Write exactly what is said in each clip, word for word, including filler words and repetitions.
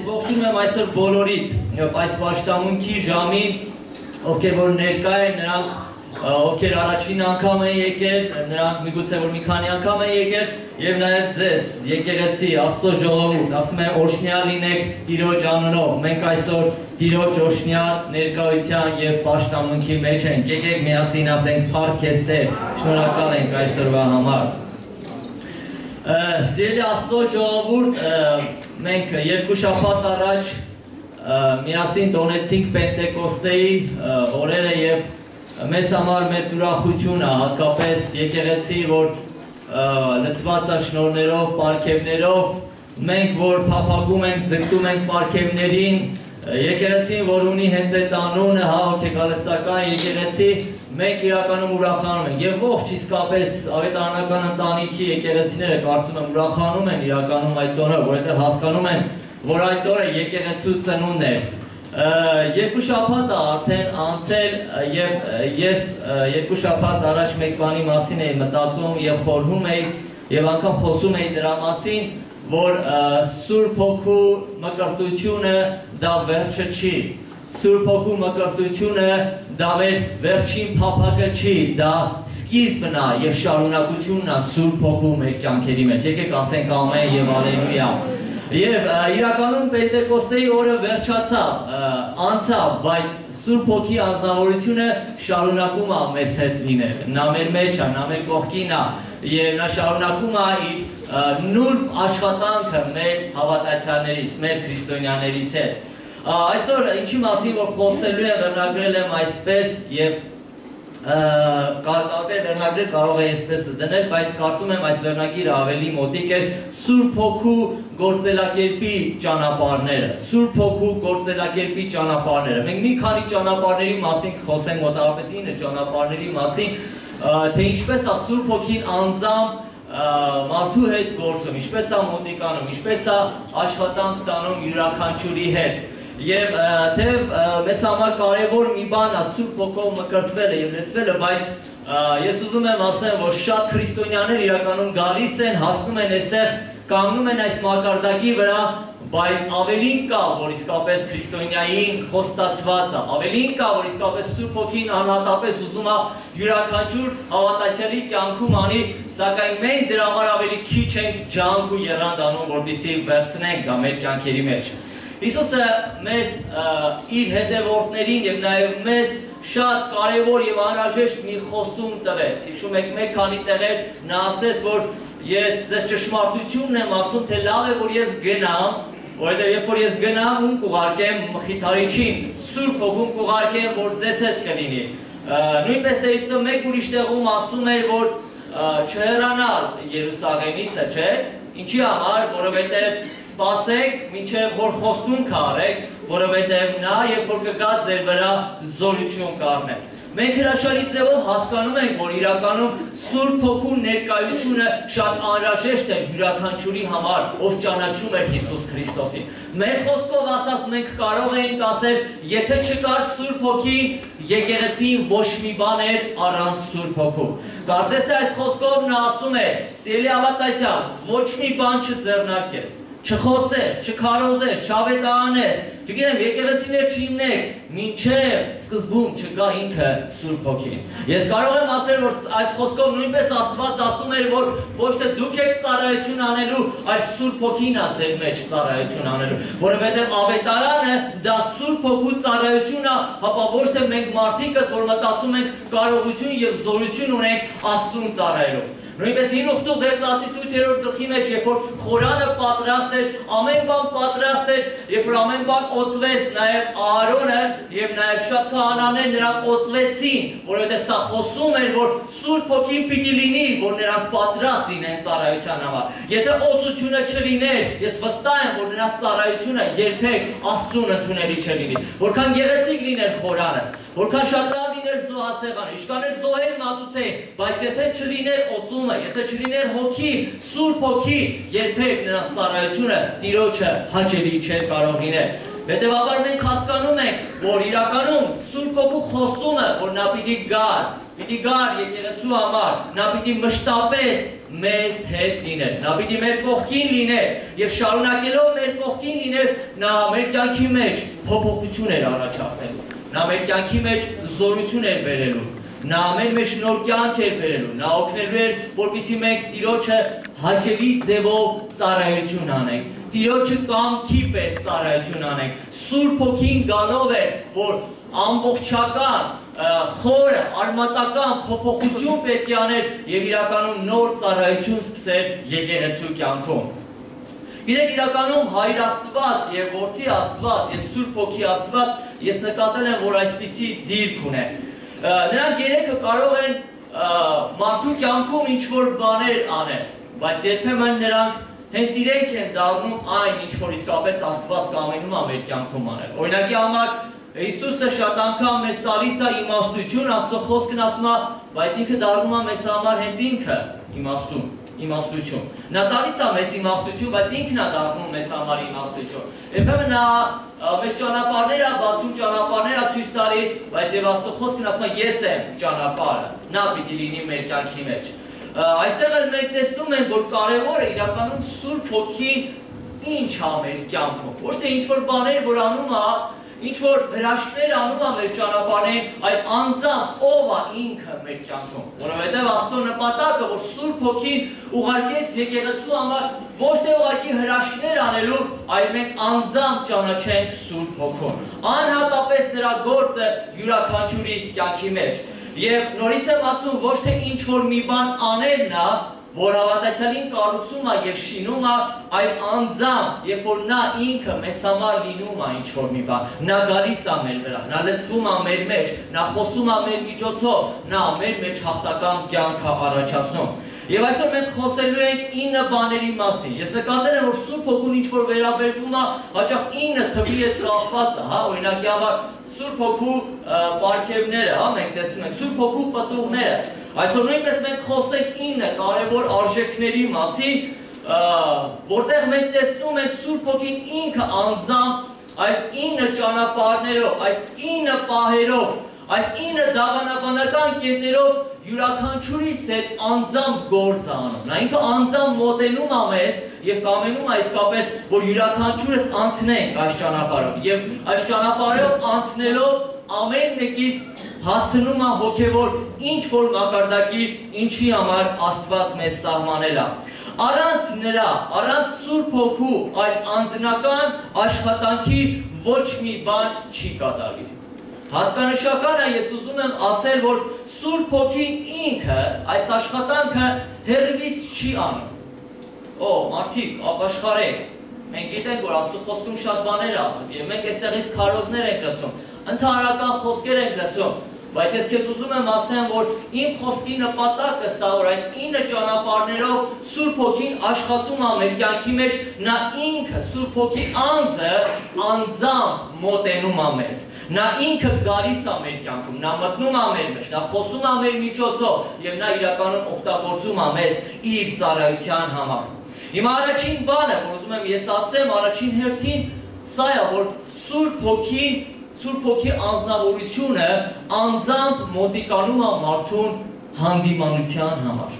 ողջունում եմ այսօր բոլորիդ այս պաշտամունքի ժամին, ովքեր որ ներկա են, նրանք ովքեր առաջին անգամ են եկել, նրանք միգուցե որ մի քանի անգամ են եկել, եւ նաեւ ձեզ եկեղեցի Աստծո ժողովուրդ, ասում եմ օրհնյալ լինեք Տիրոջ անունով։ Մենք այսօր Տիրոջ օրհնյալ ներկայության եւ պաշտամունքի մեջ ենք։ Եկեք միասին ասենք փառք քեզ Տեր, շնորհակալ ենք այսօրվա համար։ Սիրելի Աստծո ժողովուրդ, մենք երկու շաբաթ առաջ միասին տոնեցինք Պենտեկոստեի օրերը եւ մեզ համար մեծ ուրախություն է, հատկապես եկեղեցի, որ լցված է շնորհներով, պարգևներով, մենք որ փափագում ենք, ձգտում ենք պարգևներին, եկեղեցին, որ ունի հենց այդ անունը, հա, հոգեկալստական եկեղեցի, մենք իրականում ուրախանում ենք եւ ողջ իսկապես ավետարանական ընտանիքի եկեղեցիները կարծում եմ ուրախանում են իրականում այդ օրը, որովհետեւ հասկանում են, որ այդ օրը եկեղեցու ծնունդն է։ Երկու շաբաթ արդեն անցել եւ ես երկու շաբաթ առաջ մեկ բանի մասին էի մտածում եւ խորհում էի եւ անգամ խոսում էի դրա մասին, որ Սուրբ Հոգու մկրտությունը դա վերջը չի։ Սուրբ Հոգու մկրտությունը դա մեր վերջին փափակը չի, դա սկիզբն է եւ շարունակությունն է Սուրբ Հոգու մեր կյանքերի մեջ։ Եկեք ասենք ամեն եւ ալելույա։ Եվ իրականում Պենտեկոստեի օրը վերջացավ, անցավ, բայց Սուրբ Հոգի անձնավորությունը շարունակում է մեզ հետ լինել, նա մեր մեջ է, նա մեր կողքին է, եւ նա շարունակում է իր նուրբ աշխատանքը մեր հավատացյալներից, մեր քրիստոնյաներից հետ։ Այսօր ինչի մասին որ խոսելու եմ, վերնագրել եմ այսպես եւ տարբեր վերնագրեր կարող է այսպես դնել, բայց կարծում եմ այս վերնագիրը ավելի մոտիկ է Սուրբ Հոգու գործելակերպի ճանապարհները, Սուրբ Հոգու գործելակերպի ճանապարհները։ Մենք մի քանի ճանապարհների մասին խոսենք, մոտավորապես ինը ճանապարհների մասին, թե ինչպես է Սուրբ Հոգին անձամբ մարդու հետ գործում, ինչպես է մոտիկանում, ինչպես է աշխատանք տանում յուրաքանչյուրի հետ։ Եվ թեև մեզ համար կարևոր մի բան է Սուրբ Հոգով մկրտվելը եւ լցվելը, բայց ես ուզում եմ ասեմ, որ շատ քրիստոնյաներ իրականում գալիս են, հասնում են այստեղ, կանգնում են այս մակարդակի վրա, բայց ավելին կա, որ իսկապես քրիստոնյային խոստացված է, ավելին կա, որ իսկապես Սուրբ Հոգին անհատապես ուզում է յուրաքանչյուր հավատացյալի կյանքում անի, սակայն մենք դրա համար ավելի քիչ ենք ջանք ու եռանդ անում, որպեսզի վերցնենք դա մեր կյանքերի մեջ։ Հիսուսը մեզ իր հետևորդներին եւ նաեւ մեզ շատ կարեւոր եւ անհրաժեշտ մի խոստում տվեց։ Հիշում եք մեկ քանի տեղեր նա ասեց, որ ես ձեզ ճշմարտությունն եմ ասում, թե լավ է որ ես գնամ, որովհետեւ երբ որ ես գնամ, ում կուղարկեմ Մխիթարիչին, Սուրբ Հոգուն կուղարկեմ, որ ձեզ հետ կլինի։ Նույնպես թե Հիսուսը մեկ ուրիշ տեղում ասում էր, որ չհեռանալ Երուսաղեմից, չէ՞, ինչի համար, որովհետեւ սպասեք, մինչև որ խոստում կարեք, որովհետև նա երբ որ կգա ձեր վրա զորություն կառնեք։ Մենք հրաշալի ձևով հասկանում ենք, որ իրականում Սուրբ Հոգու ներկայությունը շատ անհրաժեշտ է յուրաքանչյուրի համար, ով ճանաչում է Հիսուս Քրիստոսին։ Մեր խոսքով ասած մենք կարող էինք ասել, եթե չկար Սուրբ Հոգի, եկեղեցին ոչ մի բան էր առանց Սուրբ Հոգու։ Կարծես թե այս խոսքով նա ասում է, սիրելի հավատացյալ, ոչ մի բան չձեռնարկես, չխոսես, չքարոզես, չավետարանես, չգիտեմ, եկեղեցիներ չիմնեք, մինչև սկզբում չկա ինքը Սուրբ Հոգին։ Ես կարող եմ ասել, որ այս խոսքով նույնպես Աստված ասում էր, որ ոչ թե դուք եք ծառայություն անելու, այլ Սուրբ Հոգին է ձեր մեջ ծառայություն անելու, որովհետև ավետարանը դա Սուրբ Հոգու ծառայություն է, հապա ոչ թե մենք մարդիկս, որ մտածում ենք կարողություն եւ զորություն ունենք Աստծուն ծառայելու։ Նույնպես հին ուխտու դերձացիսույթերորդ գլխի մեջ, երբ որ խորանը պատրաստ էր, ամեն բան պատրաստ էր, երբ որ ամեն բան օծվեց, նաև Ահարոնը եւ նաև շատ քահանաներ նրանք օծվեցին, որովհետեւ սա խոսում էր, որ Սուրբ Հոգին պիտի լինի, որ նրանք պատրաստ լինեն ծառայության համար։ Եթե օծությունը չլիներ, ես վստահ եմ, որ նրանց ծառայությունը երբեք Աստծուն ընդունելի չլինի։ Որքան գեղեցիկ լիներ խորանը, որքան շատ լավ լիներ զոհասեղանը, իշքան էր զոհեր մատուցեին, բայց եթե չլիներ օծումը, եթե չլիներ հոգի, Սուրբ Հոգի, երբեք նրանց ծառայությունը Տիրոջը հաճելի չէր կարող լինել։ Հետևաբար մենք հասկանում ենք, որ իրականում Սուրբ Սուրբ Հոգու խոստումը, որ նա պիտի գար, պիտի գար եկեղեցու համար, նա պիտի մշտապես մեզ հետ լիներ, նա պիտի մեր կողքին լիներ եւ շարունակելով մեր կողքին լիներ, նա մեր կյանքի մեջ փոփոխություն էր առաջացնելու, նա մեր կյանքի մեջ զորություն էր բերելու, նա մեր մեջ նոր կյանք էր բերելու, նա օգնելու էր, որպեսզի մենք Տիրոջը հաճելի ձևով ծառայություն անենք, Տիրոջը կամքի պես ծառայություն անենք, Սուրբ Հոգին գալով է, որ ամբողջական, խորը, արմատական փոփոխություն պետք է աներ եւ իրականում նոր ծառայություն սկսել եկեղեցու կյանքում։ Գիտեք, իրականում Հայր Աստված եւ Որդի Աստված եւ Սուրբ Հոգի Աստված ես նկատել եմ, որ այսպիսի դիրք ունեն։ Նրանք երեքը կարող են մարդու կյանքում ինչ-որ բաներ անել, բայց երբեմն նրանք հենց իրենք են դառնում այն, ինչ որ իսկապես Աստված կամենում է մեր կյանքում անել։ Օրինակի համար Հիսուսը շատ անգամ մեզ տալիս է իմաստություն, Աստծո խոսքն ասում է, բայց ինքը դառնում է մեզ համար հենց ինքը իմաստուն, իմաստություն։ Նա տալիս է մեզ իմաստություն, բայց ինքն է դառնում մեզ համար իմաստություն։ Երբեմն նա մեզ ճանապարհներ է բացում, ճանապարհներ է ցույց տալի, բայց եւ Աստծո խոսքն ասում է, ես եմ ճանապարհը, նա պիտի լինի մեր կյանքի մեջ։ Այստեղ էլ մենք տեսնում ենք, որ կարևոր է իրականում Սուրբ Հոգին ինչ է մեր կյանքում։ Ոչ թե ինչ որ բաներ, որ անում է, ինչ որ հրաշքներ անում է մեր ճանապարհին, այլ անձամբ ով է ինքը մեր կյանքում։ Որովհետև Աստծո նպատակը, որ Սուրբ Հոգին ուղարկեց եկեղեցու համար ոչ թե ուղղակի հրաշքներ անելու, այլ մենք անձամբ ճանաչենք Սուրբ Հոգուն։ Անհատապես նրա գործը յուրաքանչյուրիս կյանքի մեջ։ Եվ նորից եմ ասում, ոչ թե ինչ որ մի բան անելն է, որ հավատացյալին կառուցում է եւ շինում է, այլ անձամբ, երբ որ նա ինքը մեզ համար լինում է ինչ որ մի բան, նա գալիս է մեր վրա, նա լցվում է մեր մեջ, նա խոսում է մեր միջոցով, նա մեր մեջ հաղթական կյանք է առաջացնում։ Եվ այսօր մենք խոսելու ենք ինը բաների մասին։ Ես նկատել եմ, որ Սուրբ Հոգուն ինչ որ վերաբերվում է, հաճախ ինը թվի հետ կախված է, հա, օրինակի համար Սուրբ Հոգու պարգևները, հա, մենք տեսնում ենք Սուրբ Հոգու պտուղները։ Այսօր նույնպես մենք խոսենք ինը կարևոր արժեքների մասին, որտեղ մենք տեսնում ենք Սուրբ Հոգին ինքը անձամբ այս ինը ճանապարհներով, այս ինը պահերով, այս ինը դավանաբանական կետերով յուրաքանչյուրիս հետ անձամբ գործ անում։ Նա ինքը անձամբ մոտենում է մեզ եւ կամենում է իսկապես, որ յուրաքանչյուրս անցնենք այս ճանապարհով եւ այս ճանապարհով անցնելով ամեն մեկից հասցնում է հոգեվոր ինչ որ մակարդակի, ինչի համար Աստված մեզ սահմանել է։ Առանց նրա, առանց Սուրբ Հոգու այս անձնական աշխատանքի ոչ մի բան չի կատարվի։ Հատկանշական է, ես ուզում եմ ասել, որ Սուրբ Հոգին ինքը այս աշխատանքը հեռվից չի անում։ Օ, մարդիկ, ապաշխարեք, մենք գիտենք, որ Աստծո խոսքում շատ բաներ ասում, եւ մենք այստեղից քարոզներ ենք լսում, ընդհանրական խոսքեր ենք լսում, բայց ես քեզ ուզում եմ ասեմ, որ իմ խոսքի նպատակը սա, որ այս ինը ճանապարհներով Սուրբ Հոգին աշխատում է մեր կյանքի մեջ, նա ինքը Սուրբ Հոգի անձը անձամբ մոտենում է մեզ։ Նա ինքը գալիս է մեր կյանքում, նա մտնում է մեր մեջ, նա խոսում է մեր միջոցով եւ նա իրականում օգտագործում է մեզ իր ծառայության համար։ Հիմա առաջին բանը, որ ուզում եմ ես ասեմ, առաջին հերթին սա է, որ Սուրբ Հոգին, Սուրբ Հոգի անձնավորությունը անձամբ մոտիկանում է մարդուն հանդիմանության համար։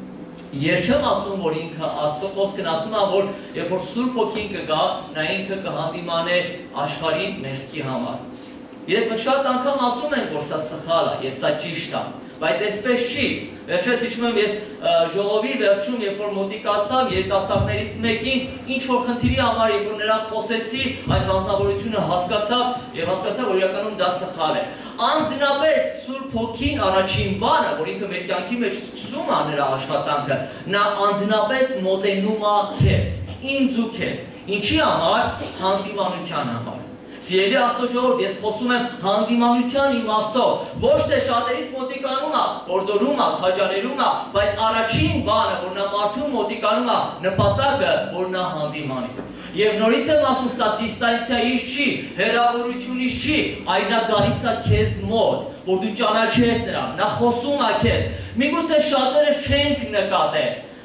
Ես չեմ ասում, որ ինքը Աստծո խոսքն ասում է, որ երբ որ Սուրբ Հոգին կգա, նա ինքը կհանդիմանե աշխարհին մեղքի համար։ Երբ մենք շատ անգամ ասում ենք, որ սա սխալ է, եւ սա ճիշտ է, բայց այսպես չի։ Վերջերս հիշում եմ, ես ժողովի վերջում, երբ որ մոտիկացավ երիտասարդներից մեկին, ինչ որ խնդիրի համար, երբ որ նրան խոսեցի, այս անձնավորությունը հասկացավ եւ հասկացավ, որ իրականում դա սխալ է։ Անձնապես Սուրբ Հոգին առաջին բանը, որ ինքը մեր կյանքի մեջ սկսում է նրա աշխատանքը, նա անձնապես մոտենում է քեզ, ինձ ու քեզ։ Ինչի համար? Հանդիմանության համար։ Սիրելի Աստծո ժողովուրդ, ես խոսում եմ հանդիմանության իմաստով, ոչ թե շատերից մոտիկանում է, օրդորում է, քաջալերում է, բայց առաջին բանը, որ նա մարդուն մոտիկանում է, նպատակը, որ նա հանդիմանի։ Եվ նորից եմ ասում, սա դիստանցիայից չի, հեռավորությունից չի, այլ նա գալիս է քեզ մոտ, որ դու ճանաչես նրան, նա խոսում է քեզ։ Միգուցե շատերս չենք նկատել։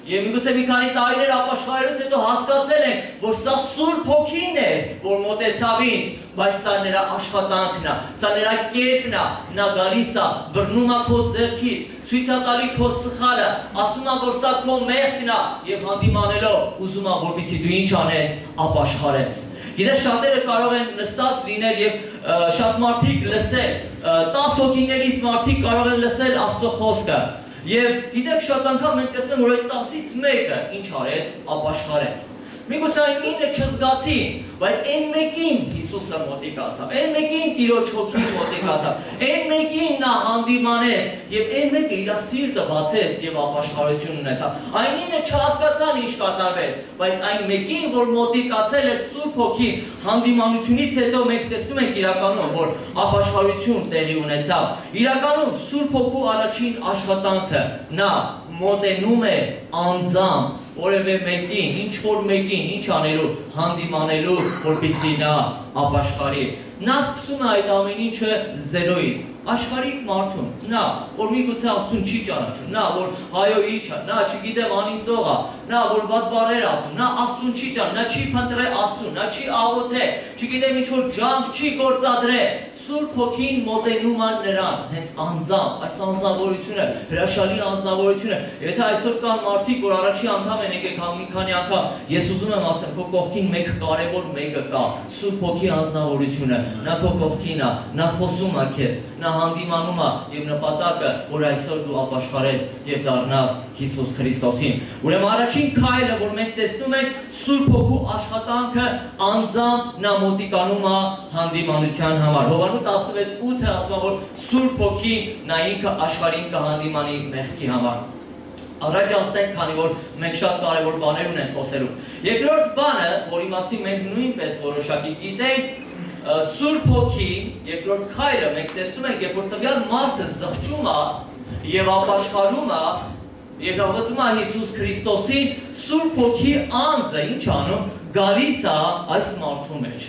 Եվ միգուցե մի քանի տարիներ ապաշխարելուց հետո հասկացել ենք, որ սա Սուրբ Հոգին է, որ մոտեցավ ինձ, բայց սա նրա աշխատանքն է, սա նրա կերպն է, նա գալիս է, բռնում է քո ձեռքից, ցույց է տալի քո սխալը, ասում է, որ սա քո մեղքն է, եւ հանդիմանելով ուզում է, որպեսզի դու ինչ անես, ապաշխարես։ Գիտես, շատերը կարող են նստած լինել եւ շատ մարդիկ լսել, տասը հոգիներից մարդիկ կարող են լսել Աստծո խոսքը։ Եվ գիտեք, շատ անգամ մենք տեսնում որ այդ տասից մեկը ինչ արեց, ապաշխարեց։ Միգուցե այն ինը չզգացին, բայց այն մեկին Հիսուսը մոտիկ ասավ, այն մեկին Տիրոջ Հոգին մոտիկ ասավ, այն մեկին նա հանդիմանեց եւ այն մեկը իր սիրտը բացեց եւ ապաշխարություն ունեցավ։ Այն ինը չհասկացան ինչ կատարվեց, բայց այն մեկին, որ մոտիկացել էր Սուրբ Հոգին, հանդիմանությունից հետո մենք տեսնում ենք իրականում, որ ապաշխարություն տեղի ունեցավ։ Իրականում Սուրբ Հոգու առաջին աշխատանքը նա մոտենում է անձամբ որևէ մեկին, ինչ որ մեկին, ինչ անելու, հանդիմանելու, որպեսզի նա ապաշխարի։ Նա սկսում է այդ ամեն ինչը զերոյից, աշխարհիկ մարդուն, նա, որ միգուցե Աստծուն չի ճանաչում, նա, որ հայոյի չէ, նա չգիտեմ անիծող է, նա, որ վատ բառեր ասում, նա Աստծուն չի ճանաչում, նա չի փնտրել Աստծուն, նա չի աղոթել, չգիտեմ ինչ որ ջանք չի գործադրել, Սուրբ Հոգին մոտենում է նրան, հենց անձամբ, այս անձնավորությունը, հրաշալի անձնավորությունը։ Եթե այսօր կան մարդիկ, որ առաջի անգամ են եկեք մի քանի անգամ, ես ուզում եմ ասեմ, քո կողքին մեկ կարևոր մեկը կա, Սուրբ Հոգի անձնավորությունը, նա քո կողքին է, նա խոսում է քեզ, նա հանդիմանում է եւ նպատակը, որ այսօր դու ապաշխարես եւ դառնաս Հիսուս Քրիստոսին։ Ուրեմն առաջին քայլը, որ մենք տեսնում ենք, Սուրբ Հոգու աշխատանքը անձամբ նա մոտիկանում է հանդիմանության համար։ Հովանու տասնվեց ութը ասում է, որ Սուրբ Հոգին նա ինքը աշխարհին կհանդիմանի մեղքի համար։ Առաջ անցնենք, քանի որ մենք շատ կարևոր բաներ ունենք խոսելու։ Երկրորդ բանը, որի մասին մենք նույնպես որոշակի գիտենք, Սուրբ Հոգին, երկրորդ քայլը մենք տեսնում ենք, երբ որ տվյալ մարդը զղջում է եւ ապաշխարում է եւ հավատում է Հիսուս Քրիստոսին, Սուրբ Հոգի անձը ինչ անում, գալիս է այս մարդու մեջ։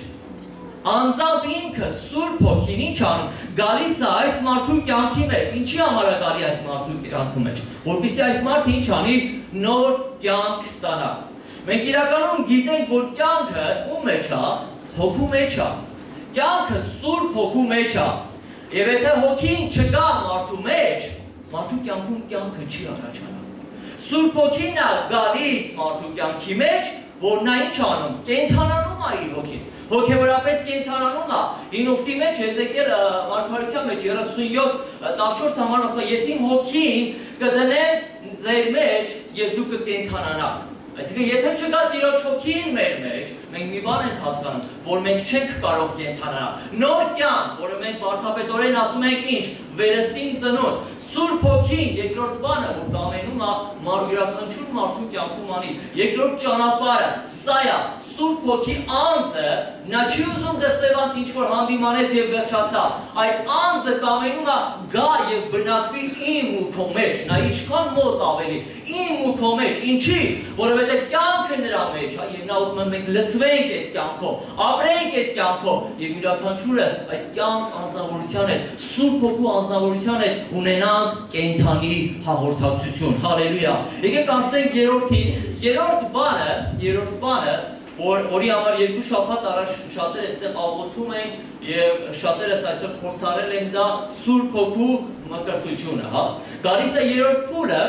Անձամբ ինքը Սուրբ Հոգին ինչ անում, գալիս է այս մարդու կյանքի մեջ։ Ինչի համար է գալի այս մարդու կյանքի մեջ, որպեսզի այս մարդը ինչ անի, նոր կյանք ստանա։ Մենք իրականում գիտենք, որ կյանքը ում մեջ է, Հոգու մեջ է։ Կյանքը Սուրբ Հոգու մեջ է։ Եվ եթե Հոգին չկա մարդու մեջ, մարդու կյանքում կյանքը չի առաջանում։ Սուրբ Հոգին է գալիս մարդու կյանքի մեջ, որ նա ինչ անում, կենդանանում է իր Հոգին։ Հոգևորապես կենդանանում է։ Հին Ուխտի մեջ Եզեկիել վարքարության մեջ երեսունյոթ տասնչորս համար ասում է, ես իմ Հոգին կդնեմ ձեր մեջ եւ դուք կկենդանանաք։ Այսինքն, եթե չկա Տիրոջ Հոգին մեր մեջ, մենք մի բան ենք հասկանում, որ մենք չենք կարող կենդանանալ։ Նոր կյանք, որը մենք բարդապետորեն ասում ենք ինչ, վերստին ծնունդ, Սուրբ Հոգին, երկրորդ բանը, որ կամենում է յուրաքանչյուր մարդու կյանքում անի, երկրորդ ճանապարհը, սա է, Սուրբ Հոգի անձը, նա չի ուզում դստևանց ինչ որ հանդիմանեց եւ վերջացավ, այդ անձը կամենում է գա եւ բնակվի իմ ու քո մեջ, նա ինչքան մոտ ավելի, իմ ու քո մեջ, ինչի, որովհետեւ կյանքը նրա մեջ է եւ նա ուզում է մենք լցվենք այդ կյանքով, ապրենք այդ կյանքով եւ յուրաքանչյուրս այդ կյանք անձնավորության հետ, Սուրբ Հոգու անձնավորության հետ ունենանք կենդանի հաղորդակցություն։ Հալելույա։ Եկեք անցնենք երրորդին, երրորդ բանը, երրորդ բանը, որ որի համար երկու շաբաթ առաջ շատերը այստեղ աղոթում են եւ շատերս այսօր փորձարել են դա Սուրբ Հոգու մկրտությունը, հա։ Գալիս է երրորդ փուլը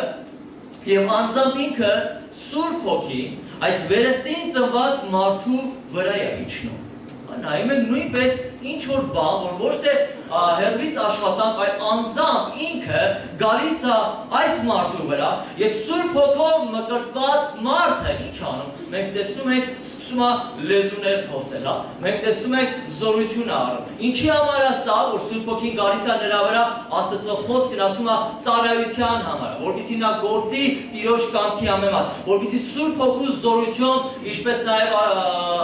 եւ անձամբ ինքը Սուրբ Հոգի այս վերստին ծնված մարդու վրա է իջնում։ Նայում ենք նույնպես ինչ որ բան, որ ոչ թե հերվից աշխատանք, այլ անձամբ ինքը գալիս է այս մարդու վրա եւ Սուրբ Հոգով մկրտված մարդը ինչ անում, մենք տեսնում ենք սկսում է լեզուներ խոսել, հա, մենք տեսնում ենք զորություն առնում։ Ինչի համար է սա, որ Սուրբ Հոգին գալիս է նրա վրա, Աստծո խոսքն ասում է ծառայության համար, որպեսզի նա գործի Տիրոջ կամքի համեմատ, որպեսզի Սուրբ Հոգու զորությամբ, ինչպես նաեւ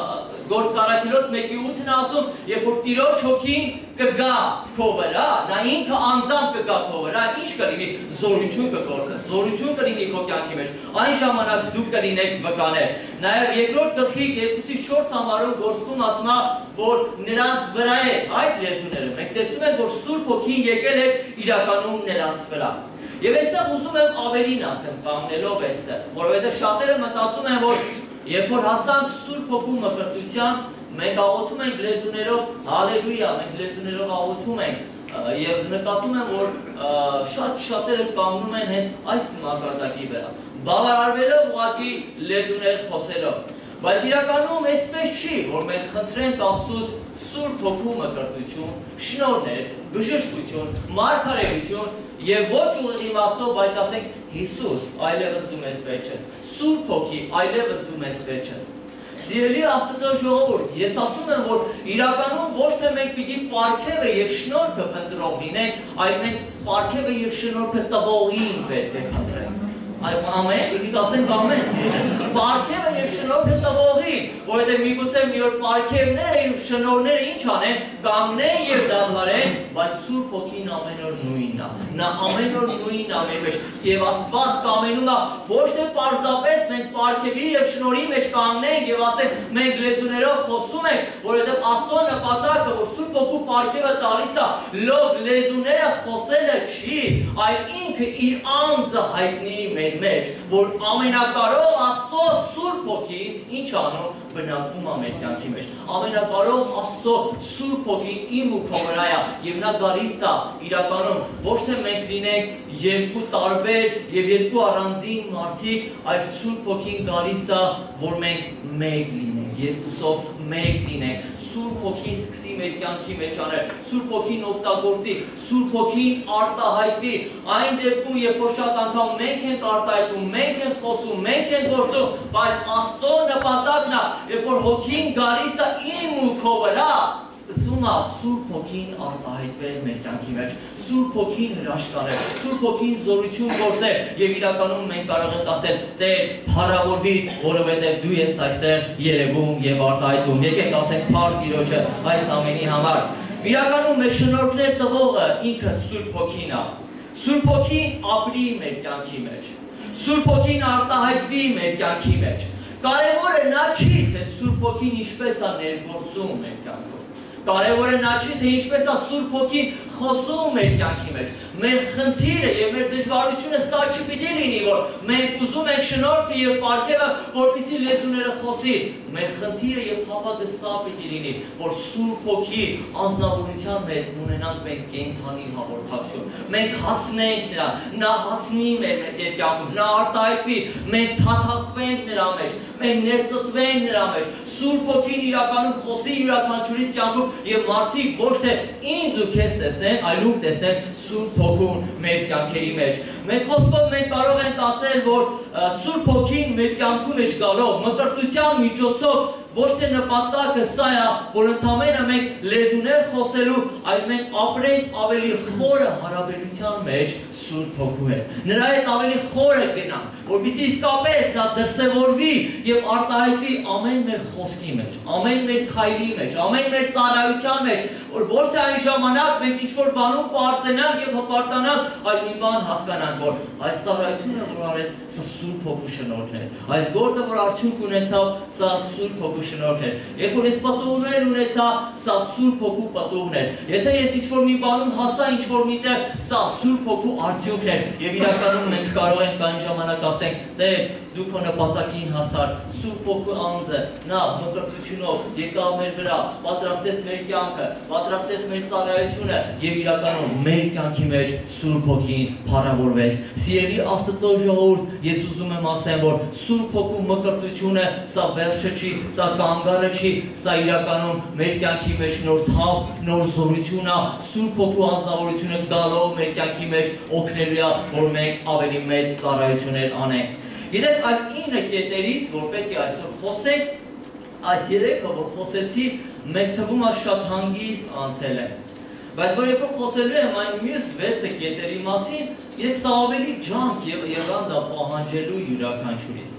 գործարակելոց մեկի ութն ասում, երբ որ Տիրոջ հոգին կգա քո վրա, նա ինքը անձամբ կգա քո վրա, ինչ կլինի, զորություն կգործես, զորություն կլինի քո կյանքի մեջ, այն ժամանակ դուք կլինեք վկաներ։ Նաև երկրորդ գլխի երկուսից չորս համարում գործում ասում է, որ նրանց վրա է այդ լեզուները։ Մենք տեսնում ենք, որ Սուրբ Հոգին եկել է իրականում նրանց վրա։ Եվ այստեղ ուզում եմ ավելին ասեմ, կանգնելով այստեղ, որովհետև շատերը մտածում են, որ երբ որ հասանք Սուրբ Հոգու մկրտության, մենք աղոթում ենք լեզուներով, հալելույա, մենք լեզուներով աղոթում ենք եւ նկատում եմ, որ շատ շատերը կանգնում են հենց այս մակարդակի վրա, բավարարվելով ուղղակի լեզուներ խոսելով, բայց իրականում այսպես չի, որ մենք խնդրենք Աստծուց Սուրբ Հոգու մկրտություն, շնորհներ, բժշկություն, մարգարեություն եւ ոչ ուղիղ իմաստով, բայց ասենք Հիսուս, այլևս դու մեզ պետք ես, Սուրբ Հոգի, այլևս դու մեզ պետք ես։ Սիրելի Աստծո ժողովուրդ, ես ասում եմ, որ իրականում ոչ թե մենք պիտի պարգևը եւ շնորհքը փնտրող լինենք, այլ մենք պարգևը եւ շնորհքը տվողին պետք է փնտրենք։ Ամեն, եկեք ասենք ամեն, սիրելի։ Պարգևը եւ շնորհքը տվողին, որովհետեւ միգուցե մի օր պարգևները եւ շնորհները ինչ անեն, կանգնեն եւ դադարեն, բայց Սուրբ Հոգին ամեն օր նույնն է։ Նա ամեն օր նույնն է մեր մեջ։ Եվ Աստված կամենում է ոչ թե պարզապես մենք պարգևի եւ շնորհի մեջ կանգնենք եւ ասենք մենք լեզուներով խոսում ենք, որովհետեւ Աստծո նպատակը, որ Սուրբ Հոգու պարգևը տալիս է, լոկ լեզուները խոսելը չի, այլ ինքը իր անձը հայտնի մեր մեջ, որ ամենակարող Աստծո Սուրբ Հոգին ինչ անում, բնակվում է մեր կյանքի մեջ։ Ամենակարող Աստծո Սուրբ Հոգին իմ ու քո վրա է եւ նա գալիս է իրականում ոչ թե մենք լինենք երկու տարբեր եւ երկու առանձին մարդիկ, այլ Սուրբ Հոգին գալիս է, որ մենք մեկ լինենք, երկուսով մեկ լինենք։ Սուրբ Հոգին սկսի մեր կյանքի մեջ անել, Սուրբ Հոգին օգտագործի, Սուրբ Հոգին արտահայտվի, այն դեպքում, երբ որ շատ անգամ մենք ենք արտահայտվում, մենք ենք խոսում, մենք ենք գործում, բայց Աստծո նպատակն է, երբ որ Հոգին գալիս է իմ ու քո վրա, սկսում է Սուրբ Հոգին արտահայտվել մեր կյանքի մեջ, Սուրբ Հոգին հրաշքանել, Սուրբ Հոգին զորություն գործել եւ իրականում մենք կարող ենք ասել Տեր, փառավորվի, որովհետեւ դու ես այստեղ երևում եւ արտահայտվում։ Եկեք ասենք փառք Տիրոջը այս ամենի համար։ Իրականում մեր շնորհքներ տվողը ինքը Սուրբ Հոգին է։ Սուրբ Հոգին ապրի մեր կյանքի մեջ։ Սուրբ Հոգին արտահայտվի մեր կյանքի մեջ։ Կարևորը նա չի, թե Սուրբ Հոգին ինչպես է ներգործում մեր կյանքում։ Կարևորը նա չի, թե ինչպես է Սուրբ Հոգին խոսում մեր կյանքի մեջ։ Մեր խնդիրը եւ մեր դժվարությունը սա չպիտի լինի, որ մենք ուզում ենք շնորհքը եւ պարգևը, որպեսզի լեզուները խոսի։ Մեր խնդիրը եւ փափագը սա պիտի լինի, որ Սուրբ Հոգի անձնավորության մեջ ունենանք մենք կենթանի հաղորդակցություն։ Մենք հասնենք նրան, նա հասնի մեր կյանքում, նա արտահայտվի, մենք թաթախվենք նրա մեջ, մենք ներծծվենք նրա մեջ։ Սուրբ Հոգին իրականում խոսի յուրաքանչյուրիս կյանքում եւ մարդիկ ոչ թե ինձ ու քեզ տեսեն, այլում տեսեն Սուրբ Հոգուն մեր կյանքերի մեջ։ Մենք խոսքով մենք կարող ենք ասել, որ Սուրբ Հոգին մեր կյանքում մեջ գալով մկրտության միջոցով ոչ թե նպատակը սա է, որ ընդամենը մենք լեզուներ խոսելու, այլ մենք ապրենք ավելի խորը հարաբերության մեջ Սուրբ Հոգու հետ։ Նրա հետ ավելի խորը գնանք, որպեսզի իսկապես նա դրսևորվի եւ արտահայտվի ամեն մեր խոսքի մեջ, ամեն մեր քայլի մեջ, ամեն մեր ծառայության մեջ, որ ոչ թե այն ժամանակ մենք ինչ-որ բանում պարծենանք եւ հպարտանանք, այլ մի բան հասկանանք, որ այս ծառայությունը, որ արեց, սա Սուրբ Հոգու շնորհքն է։ Այս գործը, որ արդյունք ունեցավ, սա Սուրբ Հոգու շնորհքն է։ Երբ որ ես պատողներ ունեցա, սա Սուրբ Հոգու պատողն է։ Եթե ես ինչ-որ մի բանում հասա, ինչ-որ միտեղ, սա Սուրբ Հոգու արդյունքն է։ Եվ իրականում մենք կարող ենք այն ժամանակ ասենք, Տեր, դու քո նպատակին հասար, Սուրբ Հոգու անձը, նա մկրտությունով եկավ մեր վրա, պատրաստեց մեր կյանքը, պատրաստեց մեր ծառայությունը եւ իրականում մեր կյանքի մեջ Սուրբ Հոգին փառավորվեց։ Սիրելի Աստծո ժողովուրդ, ես ուզում եմ ասեմ, որ Սուրբ Հոգու մկրտությունը սա վերջը չի, սա կանգառը չի, սա իրականում մեր կյանքի մեջ նոր թափ, նոր զորություն է, Սուրբ Հոգու անձնավորությունը գալով մեր կյանքի մեջ օգնելու է, որ մենք ավելի մեծ ծառայություններ անենք։ Գիտեք, այս ինը կետերից, որ պետք է այսօր խոսենք, այս երեքը, որ խոսեցի, մեկ թվում է շատ հանգիստ անցել է։ Բայց որ երբ որ խոսելու եմ այն մյուս վեցը կետերի մասին, երբ սա ավելի ջանք եւ եղանդ է պահանջելու յուրաքանչյուրիս։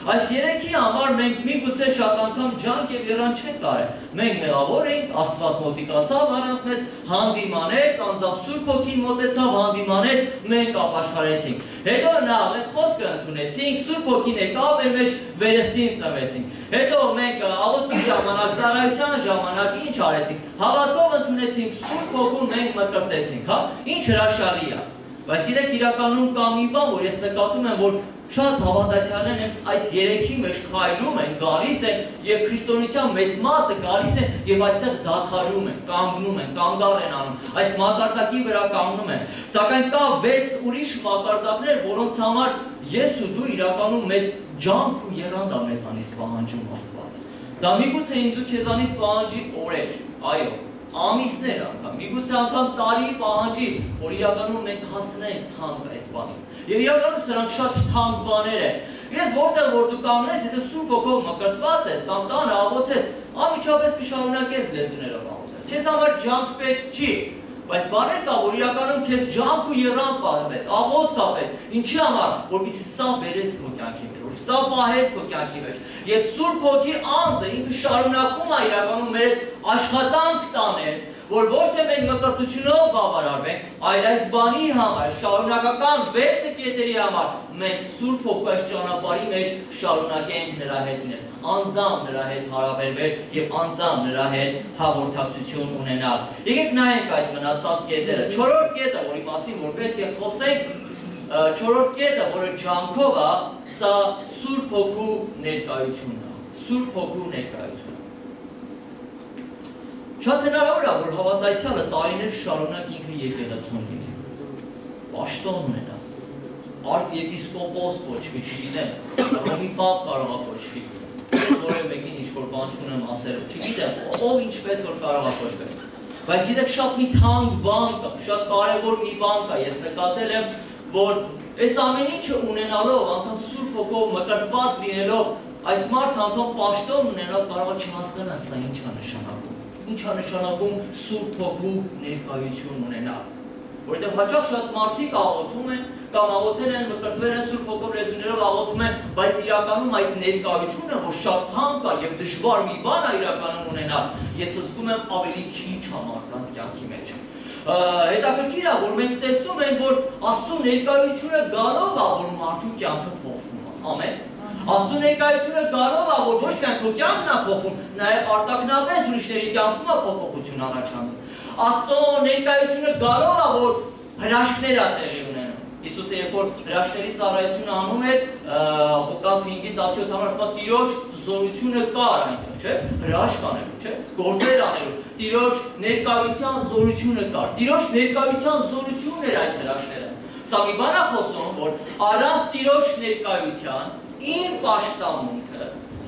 Այս երեքի համար մենք միգուցե շատ անգամ ջանք եւ երան չենք կարել։ Մենք մեղավոր ենք, Աստված մոտիկացավ առանց մեզ, հանդիմանեց, անձամբ Սուրբ Հոգին մոտեցավ, հանդիմանեց, մենք ապաշխարեցինք։ Հետո նա մենք խոսքը ընդունեցինք, Սուրբ Հոգին եկավ մեր մեջ, վերստին ծնվեցինք։ Հետո մենք աղոթքի ժամանակ, ծառայության ժամանակ ինչ արեցինք։ Հավատքով ընդունեցինք Սուրբ Հոգուն, մենք մկրտեցինք, հա։ Ինչ հրաշալի է։ Բայց գիտեք, իրականում կա մի բան, որ ես նկատում եմ, որ շատ հավատացյալներ հենց այս երեքի մեջ քայլում են, գալիս են եւ քրիստոնեության մեծ մասը գալիս են եւ այստեղ դադարում են, կանգնում են, կանգառ են անում, այս մակարդակի վրա կանգնում են։ Սակայն կա վեց ուրիշ մակարդակներ, որոնց համար ես ու դու իրականում մեծ ջանք ու եռանդ է մեզանից պահանջում Աստված։ Դա միգուցե ինձ ու քեզանից պահանջի օրեր, այո, ամիսներ անգամ, միգուցե անգամ տարի պահանջի, որ իրականում մենք հասնենք թանկ այս բանին։ Եվ իրականում սրանք շատ թանկ բաներ են։ Ես որտեղ որ դու կանգնես, եթե Սուրբ Հոգով մկրտված ես, կամ տանը աղոթես, անմիջապես մի շարունակես լեզուներով աղոթել։ Քեզ համար ջանք պետք չի, բայց բաներ կա, որ իրականում քեզ ջանք ու եռանդ պետք, աղոթք պետք։ Ինչի համար, որպեսզի սա վերես քո կյանքի մեջ, որ սա պահես քո կյանքի մեջ։ Եվ Սուրբ Հոգի անձը ինքը շարունակում է իրականում մեր աշխատանք տանել, որ ոչ թե մենք մկրտությունով բավարարվենք, այլ այս բանի համար, շարունակական վեցը կետերի համար, մենք Սուրբ Հոգու այս ճանապարհի մեջ շարունակենք նրա հետ լինել, անձամբ նրա հետ հարաբերվել եւ անձամբ նրա հետ հաղորդակցություն ունենալ։ Եկեք նայենք այդ մնացած կետերը։ Չորրորդ կետը, որի մասին որ պետք է խոսենք, չորրորդ կետը, որը ջանքով է, սա Սուրբ Հոգու ներկայությունն է։ Սուրբ Հոգու ներկայությունը։ Շատ հնարավոր է, որ հավատացյալը տարիներ շարունակ ինքը եկեղեցում լինի, պաշտոն ունենա, արքեպիսկոպոս կոչվի, չգիտեմ, Հռոմի պապ կարող է կոչվի, որևէ մեկին ինչ-որ բան չունեմ ասել, չգիտեմ, ով ինչպես որ կարող է կոչվել։ Բայց գիտեք, շատ մի թանկ բան կա, շատ կարևոր մի բան կա, ես նկատել եմ, որ այս ամեն ինչը ունենալով, անգամ Սուրբ Հոգով մկրտված լինելով, այս մարդը անգամ պաշտոն ունենալ կարող է չհասկանալ սա ինչ է նշանակում։ Ինչ է նշանակում Սուրբ Հոգու ներկայություն ունենալ։ Որովհետև հաճախ շատ մարդիկ աղոթում են, կամ աղոթել են, մկրտվել են Սուրբ Հոգով լեզուներով աղոթում են, բայց իրականում այդ ներկայությունը, որ շատ թանկ է եւ դժվար մի բան է իրականում ունենալ, ես զգում եմ ավելի քիչ է մարդկանց կյանքի մեջ։ Հետաքրքիր է, որ մենք տեսնում ենք, որ Աստծո ներկայությունը գալով է, որ մարդու կյանքը փոխվում է։ Ամեն։ Աստծո ներկայությունը գալով է, որ ոչ միայն քո կյանքն է փոխում, նաև արտաքնապես ուրիշների կյանքում է փոփոխություն առաջանում։ Աստծո ներկայությունը գալով է, որ հրաշքներ է տեղի ունենում։ Հիսուսը երբ որ հրաշքների ծառայությունը անում էր, Ղուկաս հինգի տասնյոթ համար Տիրոջ զորությունը կար այնտեղ, չէ՞, հրաշք անելու, չէ՞, գործեր անելու, Տիրոջ ներկայության զորությունը կար։ Տիրոջ ներկայության զորությունն էր այդ հրաշքները։ Սա մի բան է խոսում, որ առանց Տիրոջ ներկայության իմ պաշտամունքը,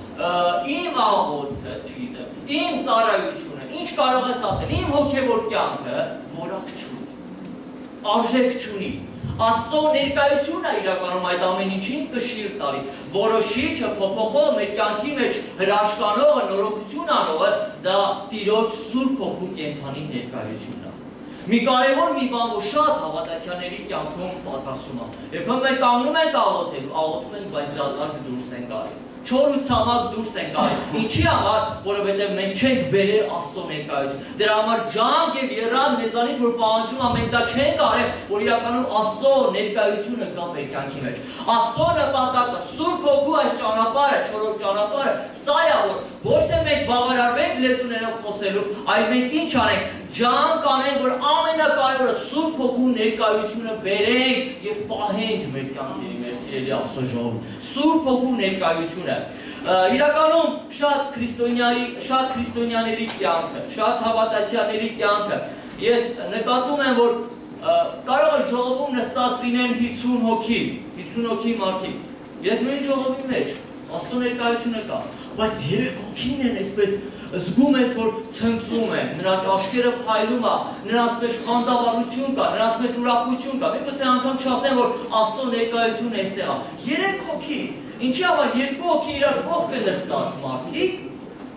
իմ աղոթքը, չգիտեմ, իմ ծառայությունը, ինչ կարող ես ասել, իմ հոգևոր կյանքը որակ չունի, արժեք չունի։ Աստծո ներկայությունն է իրականում այդ ամեն ինչին կշիռ տալի, որոշիչը, փոփոխող մեր կյանքի մեջ հրաշքանողը, նորոգություն անողը, դա Տիրոջ Սուրբ Հոգու կենդանի ներկայությունն է։ Մի կարևոր մի բան, որ շատ հավատացյալների կյանքում պատասում է։ Երբեմն մենք կանգնում ենք աղոթելու, աղոթում ենք, բայց դատարկ դուրս են գալի։ Չոր ու ցամաք դուրս են գալի։ Ինչի համար, որովհետև մենք չենք բերել Աստծո ներկայություն։ Դրա համար ջանք եւ եռանդ մեզանից որ պահանջում է, մենք դա չենք արել, որ իրականում Աստծո ներկայությունը գա մեր կյանքի մեջ։ Աստծո նպատակը, Սուրբ Հոգու այս ճանապարհը, չորրորդ ճանապարհը, սա է, որ ոչ թե մենք բավարարվենք լեզուներով խոսելու, այլ մենք ինչ անենք, ջանք անենք, որ ամենակարևորը Սուրբ Հոգու ներկայությունը բերենք եւ պահենք մեր կյանքերի մեջ, սիրելի Աստծո ժողով։ Սուրբ Հոգու ներկայությունը իրականում շատ քրիստոնյայի, շատ քրիստոնյաների կյանքը, շատ հավատացյալների կյանքը, ես նկատում եմ, որ կարող է ժողովում նստած լինեն հիսուն հոգի, հիսուն հոգի մարդիկ, եւ նույն ժողովի մեջ Աստծո ներկայությունը կա, բայց երեք հոգին են այսպես զգում ես, որ ցնծում են, նրանց աչքերը փայլում է, նրանց մեջ խանդավառություն կա, նրանց մեջ ուրախություն կա, միգուցե անգամ չասեն, որ Աստծո ներկայությունը էստեղ է, երեք հոգի, ինչի համար երկու հոգի իրար կողքը նստած մարդիկ,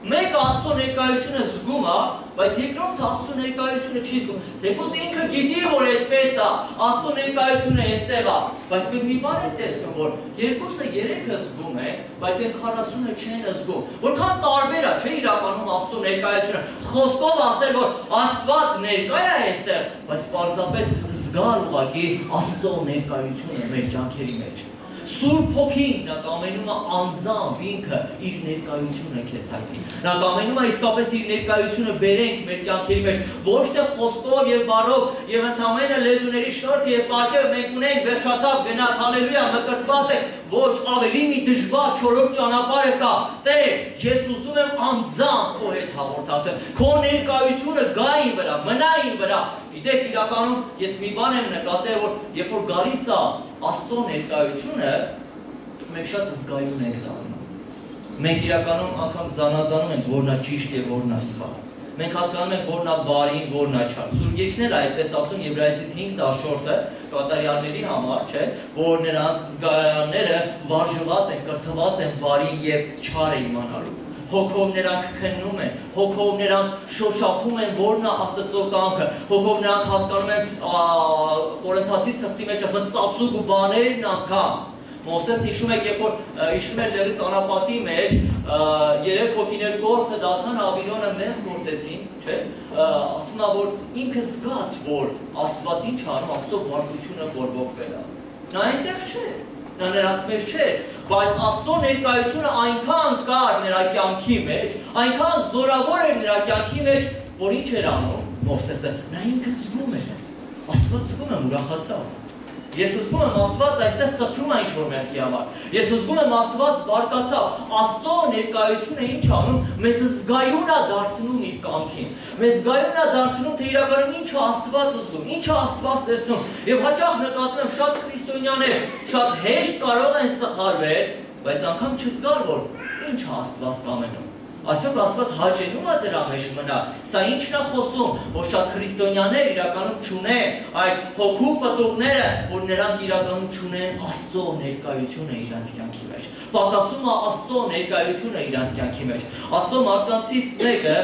Մեկ Աստծո ներկայությունը զգում է, բայց երկրորդ Աստծո ներկայությունը չի զգում։ Թեկուզ ինքը գիտի, որ այդպես է, Աստծո ներկայությունը այստեղ է, բայց մենք մի բան ենք տեսնում, որ երկուսը երեքը զգում է, բայց այն քառասունը չեն զգում։ Որքան տարբեր է, չէ՞ իրականում Աստծո ներկայությունը։ Խոսքով ասել, որ Աստված ներկա է այստեղ, բայց պարզապես զգալ ուղղակի Աստծո ներկայությունը մեր կյանքերի մեջ։ Սուրբ Հոգին նա կամենում է անձամբ ինքը իր ներկայությունը քեզ հայտնի։ Նա կամենում է իսկապես իր ներկայությունը բերենք մեր կյանքերի մեջ, ոչ թե խոսքով եւ բառով եւ ընդամենը լեզուների շարքը եւ պարգևը մենք ունենք, վերջացավ, գնաց, հալելույա, մկրտված եք, ոչ ավելի մի դժվար չորրորդ ճանապարհը կա։ Տեր, ես ուզում եմ անձամբ քո հետ հաղորդացել, քո ներկայությունը գա իմ վրա, մնա իմ վրա։ Գիտեք, իրականում ես մի բան եմ նկատել, որ երբ որ գալիս է Աստծո ներկայությունը, մենք շատ զգայուն ենք դառնում։ Մենք իրականում անգամ զանազանում ենք, որն է ճիշտ եւ որն է սխալ։ Մենք հասկանում ենք, որն է բարին, որն է չար։ Սուրբ Գիրքն էլ այդպես ասում Եբրայեցիս հինգ տասնչորսը կատարյալների համար, չէ, որ նրանց զգայանները վարժված են, կրթված են բարին եւ չարը իմանալու։ Հոգով նրանք քննում են, հոգով նրանք շոշափում են, որն է Աստծո կամքը, հոգով նրանք հասկանում են Կորինթացի սրտի մեջ ասում ծածուկ ու բաներն անգամ։ Մովսես հիշում եք, երբ որ հիշում էր լեռի ճանապատի մեջ, երեք հոգիներ Կորխը, Դաթանը, Աբիդոնը մեղ գործեցին, չէ՞, ասում է, որ ինքը զգաց, որ Աստված ինչ անում, Աստծո վարդությունը բորբոքվել է։ Նա այնտեղ չէ։ Նա նրանց մեջ չէր, բայց Աստծո ներկայությունը այնքան կար նրա կյանքի մեջ, այնքան զորավոր էր նրա կյանքի մեջ, որ ինչ էր անում Մովսեսը, նա ինքը զգում էր, Աստված զգում եմ ուրախացավ։ Ես զգում եմ Աստված այստեղ տխրում է ինչ-որ մեղքի համար։ Ես զգում եմ Աստված բարկացավ։ Աստծո ներկայությունը ինչ անում, մեզ զգայուն է դարձնում իր կյանքին։ Մեզ զգայուն է դարձնում, թե իրականում ինչ է Աստված զգում, ինչ է Աստված տեսնում։ Եվ հաճախ նկատում եմ շատ քրիստոնյաներ շատ հեշտ կարող են սխալվել, բայց անգամ չզգալ, որ ինչ է Աստված կամենում։ Այսօր Աստված հաճենում է դրա մեջ մնալ։ Սա ինչն է խոսում, որ շատ քրիստոնյաներ իրականում չունեն այդ հոգու պտուղները, որ նրանք իրականում չունեն Աստծո ներկայությունը իրենց կյանքի մեջ։ Պակասում է Աստծո ներկայությունը իրենց կյանքի մեջ։ Աստծո մարդկանցից մեկը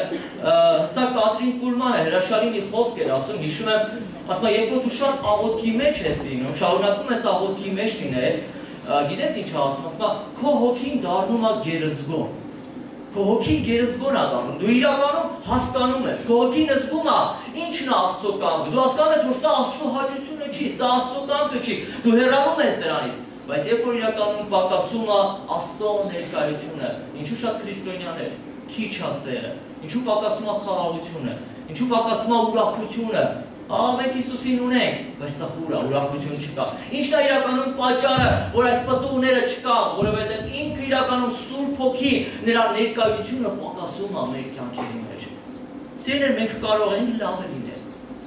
հստակ Կատրին Կուլմանը հրաշալի մի խոսք էր ասում, հիշում եմ, ասում է, երբ որ դու շատ աղոթքի մեջ ես լինում, շարունակում ես աղոթքի մեջ լինել, գիտես ինչ է ասում, ասում է, քո հոգին դառնում է գերզգոն։ Քո հոգին գերզգոն է դառնում, դու իրականում հասկանում ես, քո հոգին զգում է ինչն է Աստծո կամքը, դու հասկանում ես, որ սա Աստծո հաճությունը չի, սա Աստծո կամքը չի, դու հեռանում ես դրանից, բայց երբ որ իրականում պակասում է Աստծո ներկայությունը, ինչու շատ քրիստոնյաներ, քիչ է սերը, ինչու պակասում է խաղաղությունը, ինչու պակասում է ուրախությունը, ահա մենք Հիսուսին ունենք, բայց տխուր է, ուրախություն չկա։ Ինչն է իրականում պատճառը, որ այս պտուղները չկան, որովհետև ինքը իրականում Սուրբ Հոգի նրա ներկայությունը պակասում է մեր կյանքերի մեջ։ Սիրելիներ, մենք կարող ենք լավը լինել։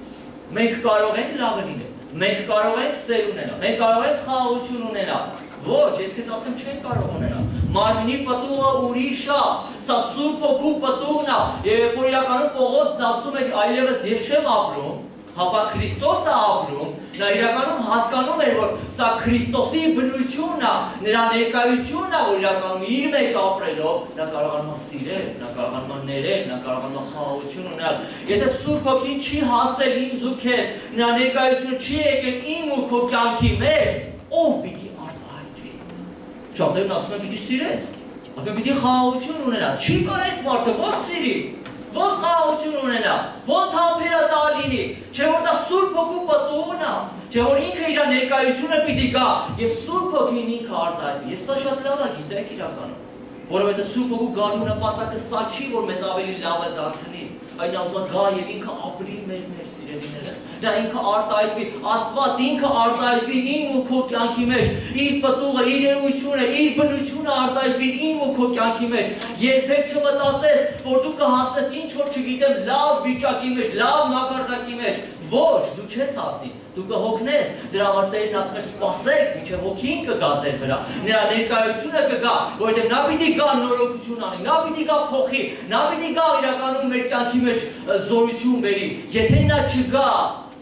Մենք կարող ենք լավը լինել։ Մենք կարող ենք սեր ունենալ, մենք կարող ենք խաղաղություն ունենալ։ Ոչ, ես քեզ ասեմ, չենք կարող ունենալ։ Մարմինի պտուղը ուրիշ է, սա Սուրբ Հոգու պտուղն է, եւ երբ որ իրականում Պողոսն ասում է այլևս ես չեմ ապրում, հապա Քրիստոս է ապրում, նա իրականում հասկանում էր, որ սա Քրիստոսի բնությունն է, նրա ներկայությունն է, որ իրականում իր մեջ ապրելով, նա կարողանում է սիրել, նա կարողանում է ներել, նա կարողանում է խաղաղություն ունենալ։ Եթե Սուրբ Հոգին չի հասել ինձ ու քեզ, նրա ներկայությունը չի եկել իմ ու քո կյանքի մեջ, ով պիտի արտահայտվի։ Շատերն ասում են պիտի սիրես, ասում են պիտի խաղաղություն ունենաս, չի կարես մարդը ո՞նց սիրի։ Ոնց խաղաղություն ունենա, ոնց համբերատար լինի, չէ որ դա Սուրբ Հոգու պտուղն է, չէ որ ինքը իր ներկայությունը պիտի գա եւ Սուրբ Հոգին ինքը արտահայտվի։ Ես սա շատ լավ է գիտեք իրականում, որովհետեւ Սուրբ Հոգու գալու նպատակը սա չի, որ մեզ ավելի լավը դարձնի, այլ նա ուզում է գա եւ ինքը ապրի մեր մեր սիրելիները։ Դա ինքը արտահայտվի, Աստված ինքը արտահայտվի իմ ու քո կյանքի մեջ, իր պտուղը, իր էությունը, իր բնությունը արտահայտվի իմ ու քո կյանքի մեջ։ Երբեք չմտածես, որ դու կհասնես ինչ որ չգիտեմ, լավ վիճակի մեջ, լավ մակարդակի մեջ։ Ոչ, դու չես հասնի, դու կհոգնես, դրա համար Տերն ասում է սպասեք, մինչև Հոգին կգա ձեր վրա, նրա ներկայությունը կգա, որովհետև նա պիտի գա նորոգություն անի, նա պիտի գա փոխի, նա պիտի գա իրականում մեր կյանքի մեջ զորություն բերի։ Եթե նա չգա,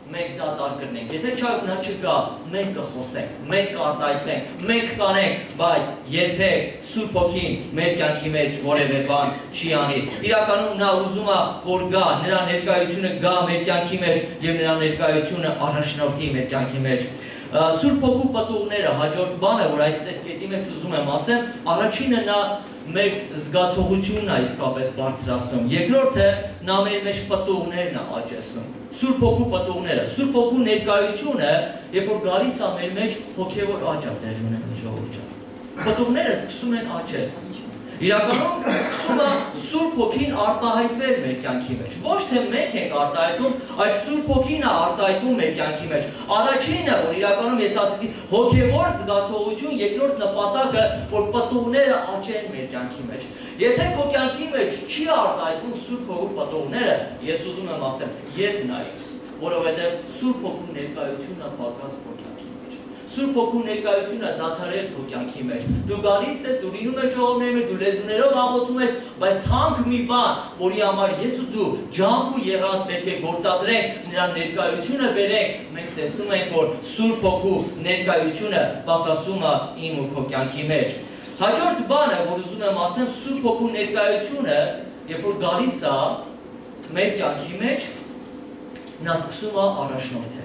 մենք դատար կրնենք։ Եթե նա չկա, մենք կխոսենք, մենք կարտահայտվենք, մենք կանենք, բայց երբեք Սուրբ Հոգին մեր կյանքի մեջ որևէ բան չի անի։ Իրականում նա ուզում է, որ գա, նրա ներկայությունը գա մեր կյանքի մեջ եւ նրա ներկայությունը առաջնորդի մեր կյանքի մեջ։ Սուրբ Հոգու պատուղները հաջորդ բանը, որ այս տեսքետի մեջ ուզում եմ ասեմ, առաջինը նա մեր զգացողությունն է իսկապես բարձրացնում։ Երկրորդը նա մեր մեջ պատուղներն է աճեցնում։ Սուրբ Հոգու պատուղները, Սուրբ Հոգու ներկայությունը, երբ որ գալիս է մեր մեջ, հոգևոր աճ է տեղի ունենում ժողովուրդ։ Պատուղները սկսում են աճել։ Իրականում սկսում է Սուրբ Հոգին արտահայտվել մեր կյանքի մեջ։ Ոչ թե մենք ենք արտահայտում, այլ Սուրբ Հոգին է արտահայտվում մեր կյանքի մեջ։ Առաջինը, որ իրականում ես ասեցի, հոգևոր զգացողություն, երկրորդ նպատակը, որ պատուղները աճեն մեր կյանքի մեջ։ Եթե քո կյանքի մեջ չի արտահայտվում Սուրբ Հոգու պատուղները, ես ուզում եմ ասեմ, ետ նայի, որովհետև Սուրբ Հոգու ներկայությունն է պակաս քո կյանքի մեջ։ Սուրբ Հոգու ներկայությունը դադարել քո կյանքի մեջ։ Դու գալիս ես, դու լինում ես ժողովների մեջ, դու լեզուներով աղոթում ես, բայց թանկ մի բան, որի համար ես ու դու ջանք ու եղանք պետք է գործադրենք, նրա ներկայությունը բերենք, մենք տեսնում ենք, որ Սուրբ Հոգու ներկայությունը պակասում է իմ ու քո կյանքի մեջ։ Հաջորդ բանը, որ ուզում եմ ասեմ, Սուրբ Հոգու ներկայությունը, երբ որ գալիս է մեր կյանքի մեջ, նա սկսում է առաջնորդել։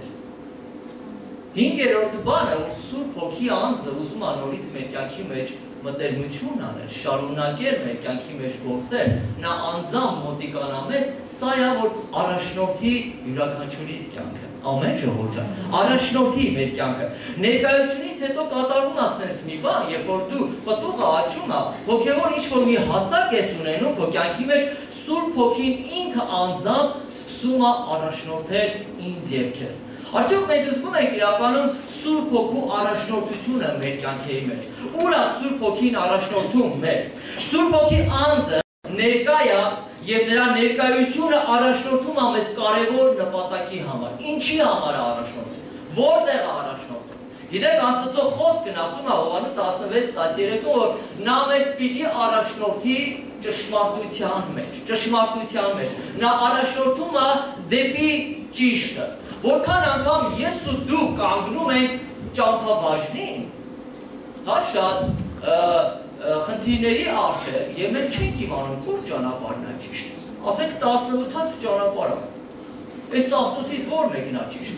Հինգերորդ բանը, որ Սուրբ Հոգի անձը ուզում է նորից մեր կյանքի մեջ մտերմություն անել, շարունակել մեր կյանքի մեջ գործել, նա անձամբ մոտիկանա մեզ, սա է, որ առաջնորդի յուրաքանչյուրիս կյանքը։ Ամեն ժողովուրդ, առաջնորդի մեր կյանքը։ Ներկայությունից հետո կատարում է sense մի բան, երբ որ դու պտուղը աճում է, հոգևոր ինչ-որ մի հասակ ես ունենում քո կյանքի մեջ, Սուրբ Հոգին ինքը անձամբ սկսում է առաջնորդել ինձ եւ քեզ։ Արդյոք մենք զգում ենք իրականում Սուրբ Հոգու առաջնորդությունը մեր կյանքի մեջ։ Ուր է Սուրբ Հոգին առաջնորդում մեզ։ Սուրբ Հոգի անձը ներկա է եւ նրա ներկայությունը առաջնորդում է մեզ կարևոր նպատակի համար։ Ինչի համար է առաջնորդում։ Որտեղ է առաջնորդում։ Գիտեք, Աստծո խոսքն ասում է Հովհաննես տասնվեց տասներեքում, որ նա մեզ պիտի առաջնորդի ճշմարտության մեջ, ճշմարտության մեջ։ Նա առաջնորդում է դեպի ճիշտը։ Որքան անգամ ես ու դու կանգնում ենք ճամփաբաժնին, հա շատ խնդիրների առջև եւ մենք չենք իմանում որ ճանապարհն է ճիշտ։ Ասենք տասնութ հատ ճանապարհ է։ Այս տասնութից որ մեկն է ճիշտ։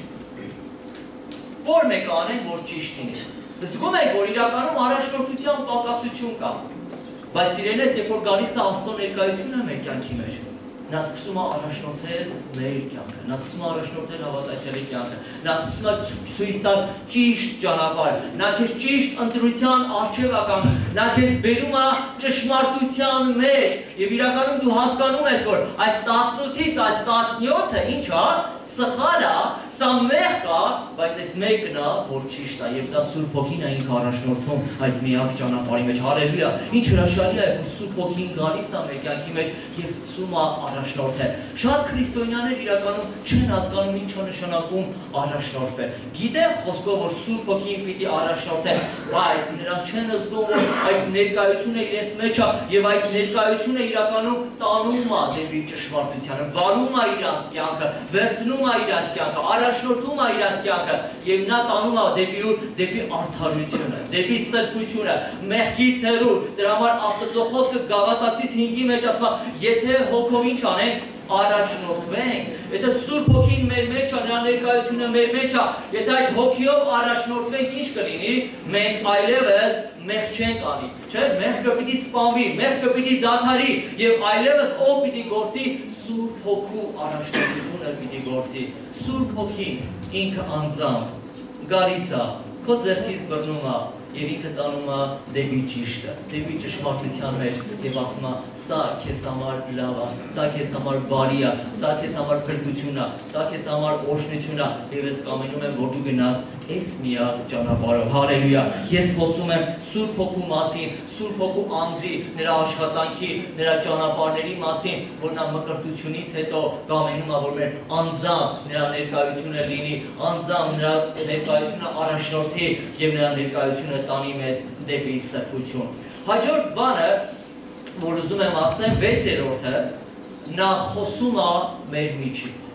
Որ մեկը անենք, որ ճիշտ լինի։ Զգում եք, որ իրականում առաջնորդության պակասություն կա։ Բայց սիրելիներ, երբ որ գալիս է Աստծո ներկայությունը մեր կյանքի մեջ, նա սկսում է առաջնորդել մեր կյանքը, նա սկսում է առաջնորդել հավատացյալի կյանքը, նա սկսում է ցույց տալ ճիշտ ճանապարհ, նա քեզ ճիշտ ընտրության առջև է կանգնում, նա քեզ բերում է ճշմարտության մեջ, եւ իրականում դու հասկանում ես, որ այս տասնութից այս տասնյոթը ինչ է, սխալ է, սա մեղք է, բայց այս մեկն է, որ ճիշտ է, եւ դա Սուրբ Հոգին է ինքը առաջնորդում այդ միակ ճանապարհի մեջ։ Հալելույա։ Ինչ հրաշալի է, որ Սուրբ Հոգին գալիս է մեր կյանքի մեջ եւ սկսում է առաջնորդել։ Շատ քրիստոնյաներ իրականում չեն հասկանում ինչ է նշանակում առաջնորդվել։ Գիտեն խոսքով, որ Սուրբ Հոգին պիտի առաջնորդեն, բայց նրանք չեն զգում, որ այդ ներկայությունը իրենց մեջ է եւ այդ ներկայությունը իրականում տանում է դեպի ճշմարտությանը, վարում է իրանց կյանքը, վերցնում է իրանց կյանքը, առաջնորդում է իրանց կյանքը եւ նա տանում է դեպի ուր, դեպի արդարությունը, դեպի սրբությունը, մեղքից հեռու։ Դրա համար Աստծո խոսքը Գաղատացիս հինգի մեջ ասում է, եթե հոգով ինչ անենք, առաջնորդվենք, եթե Սուրբ Հոգին մեր մեջ է, նրա ներկայությունը մեր մեջ է, եթե այդ հոգիով առաջնորդվենք, ինչ կլինի, մենք այլևս մեղք չենք անի, չէ՞, մեղքը պիտի սպանվի, մեղքը պիտի դադարի եւ այլևս ով պիտի գործի, Սուրբ Հոգու առաջնորդությունը պիտի գործի։ Սուրբ Հոգին ինքը անձամբ գալիս է, քո ձեռքից բռնում է եւ ինքը տանում է դեպի ճիշտը, դեպի ճշմարտության մեջ եւ ասում է, սա քեզ համար լավ է, սա քեզ համար բարի է, սա քեզ համար փրկություն է, սա քեզ համար օրհնություն է եւ ես կամենում եմ, որ դու գնաս այս միակ ճանապարհով։ Հալելույա։ Ես խոսում եմ Սուրբ Հոգու մասին, Սուրբ Հոգու անձի, նրա աշխատանքի, նրա ճանապարհների մասին, որ նա մկրտությունից հետո կամենում է, որ մեր անձամբ նրա ներկայությունը լինի, անձամբ նրա ներկայությունը առաջնորդի եւ նրա ներկայությունը տանի մեզ դեպի սրբություն։ Հաջորդ բանը, որ ուզում եմ ասեմ, վեցերորդը, նա խոսում է մեր միջից։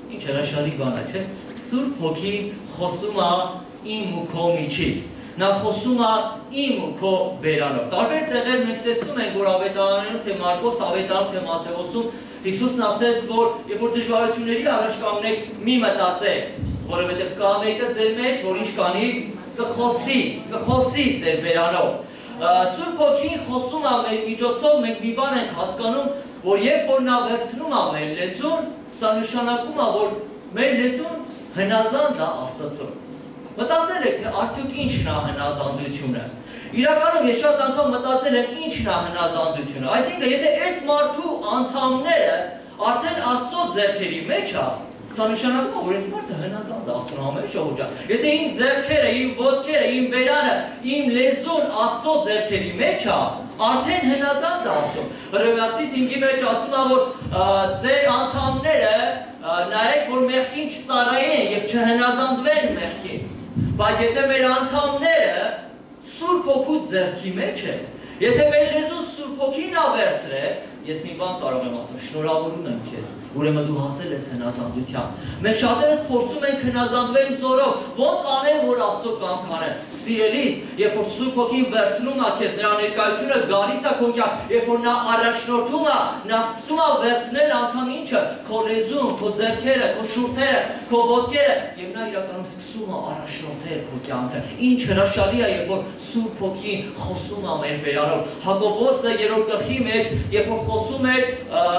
ինչ հրաշալի բան է, չէ՞։ Սուրբ Հոգին խոսում է իմ ու քո միջից։ Նա խոսում է իմ ու քո բերանով։ Տարբեր տեղեր մենք տեսնում ենք, որ ավետարաններում, թե Մարկոս ավետարանում, թե Մատթեոսում Հիսուսն ասեց, որ երբ որ դժվարությունների առաջ կանգնեք, մի մտածեք, որովհետև կա մեկը ձեր մեջ, որ ինչ կանի, կխոսի, կխոսի ձեր բերանով։ Սուրբ Հոգին խոսում է մեր միջոցով, մենք մի բան ենք հասկանում, որ երբ որ նա վերցնում է մեր լեզուն, սա նշանակում է, որ մեր լեզուն հնազանդ է Աստծուն։ Մտածել եք, թե արդյոք ինչն է հնազանդությունը։ Իրականում ես շատ անգամ մտածել եմ ինչն է հնազանդությունը։ Այսինքն, եթե այդ մարդու անդամները արդեն Աստծո ձեռքերի մեջ է, սա նշանակում է, որ այս մարդը հնազանդ է Աստծուն ամեն ժողովուրդ։ Եթե իմ ձեռքերը, իմ ոտքերը, իմ բերանը, իմ լեզուն Աստծո ձեռքերի մեջ է, արդեն հնազանդ է Աստծուն։ Հռոմեացիս հինգի մեջ ասում է, որ ձեր անդամները նայեք, որ մեղքին չծառայեն եւ չհնազանդվեն մեղքին։ Բայց եթե մեր անդամները Սուրբ Հոգու ձեռքի մեջ է, եթե մեր լեզուն Սուրբ Հոգին է վերցրել, ես մի բան կարող եմ ասեմ, շնորհավորում եմ քեզ, ուրեմն դու հասել ես հնազանդության։ Մենք շատերս փորձում ենք հնազանդվել զորով, ոնց անեմ, որ Աստծո կամք անեմ։ Սիրելիս, երբ որ Սուրբ Հոգին վերցնում է քեզ, նրա ներկայությունը գալիս է քո կյանք, երբ որ նա առաջնորդում է, նա սկսում է վերցնել անգամ ինչը, քո լեզուն, քո ձեռքերը, քո շուրթերը, քո ոտքերը, եւ նա իրականում սկսում է առաջնորդել քո կյանքը։ Ինչ հրաշալի է, երբ որ Սուրբ Հոգին խոսում է մեր բերանով։ Հակոբոսը երրորդ գլխի մեջ, երբ որ խոսում էր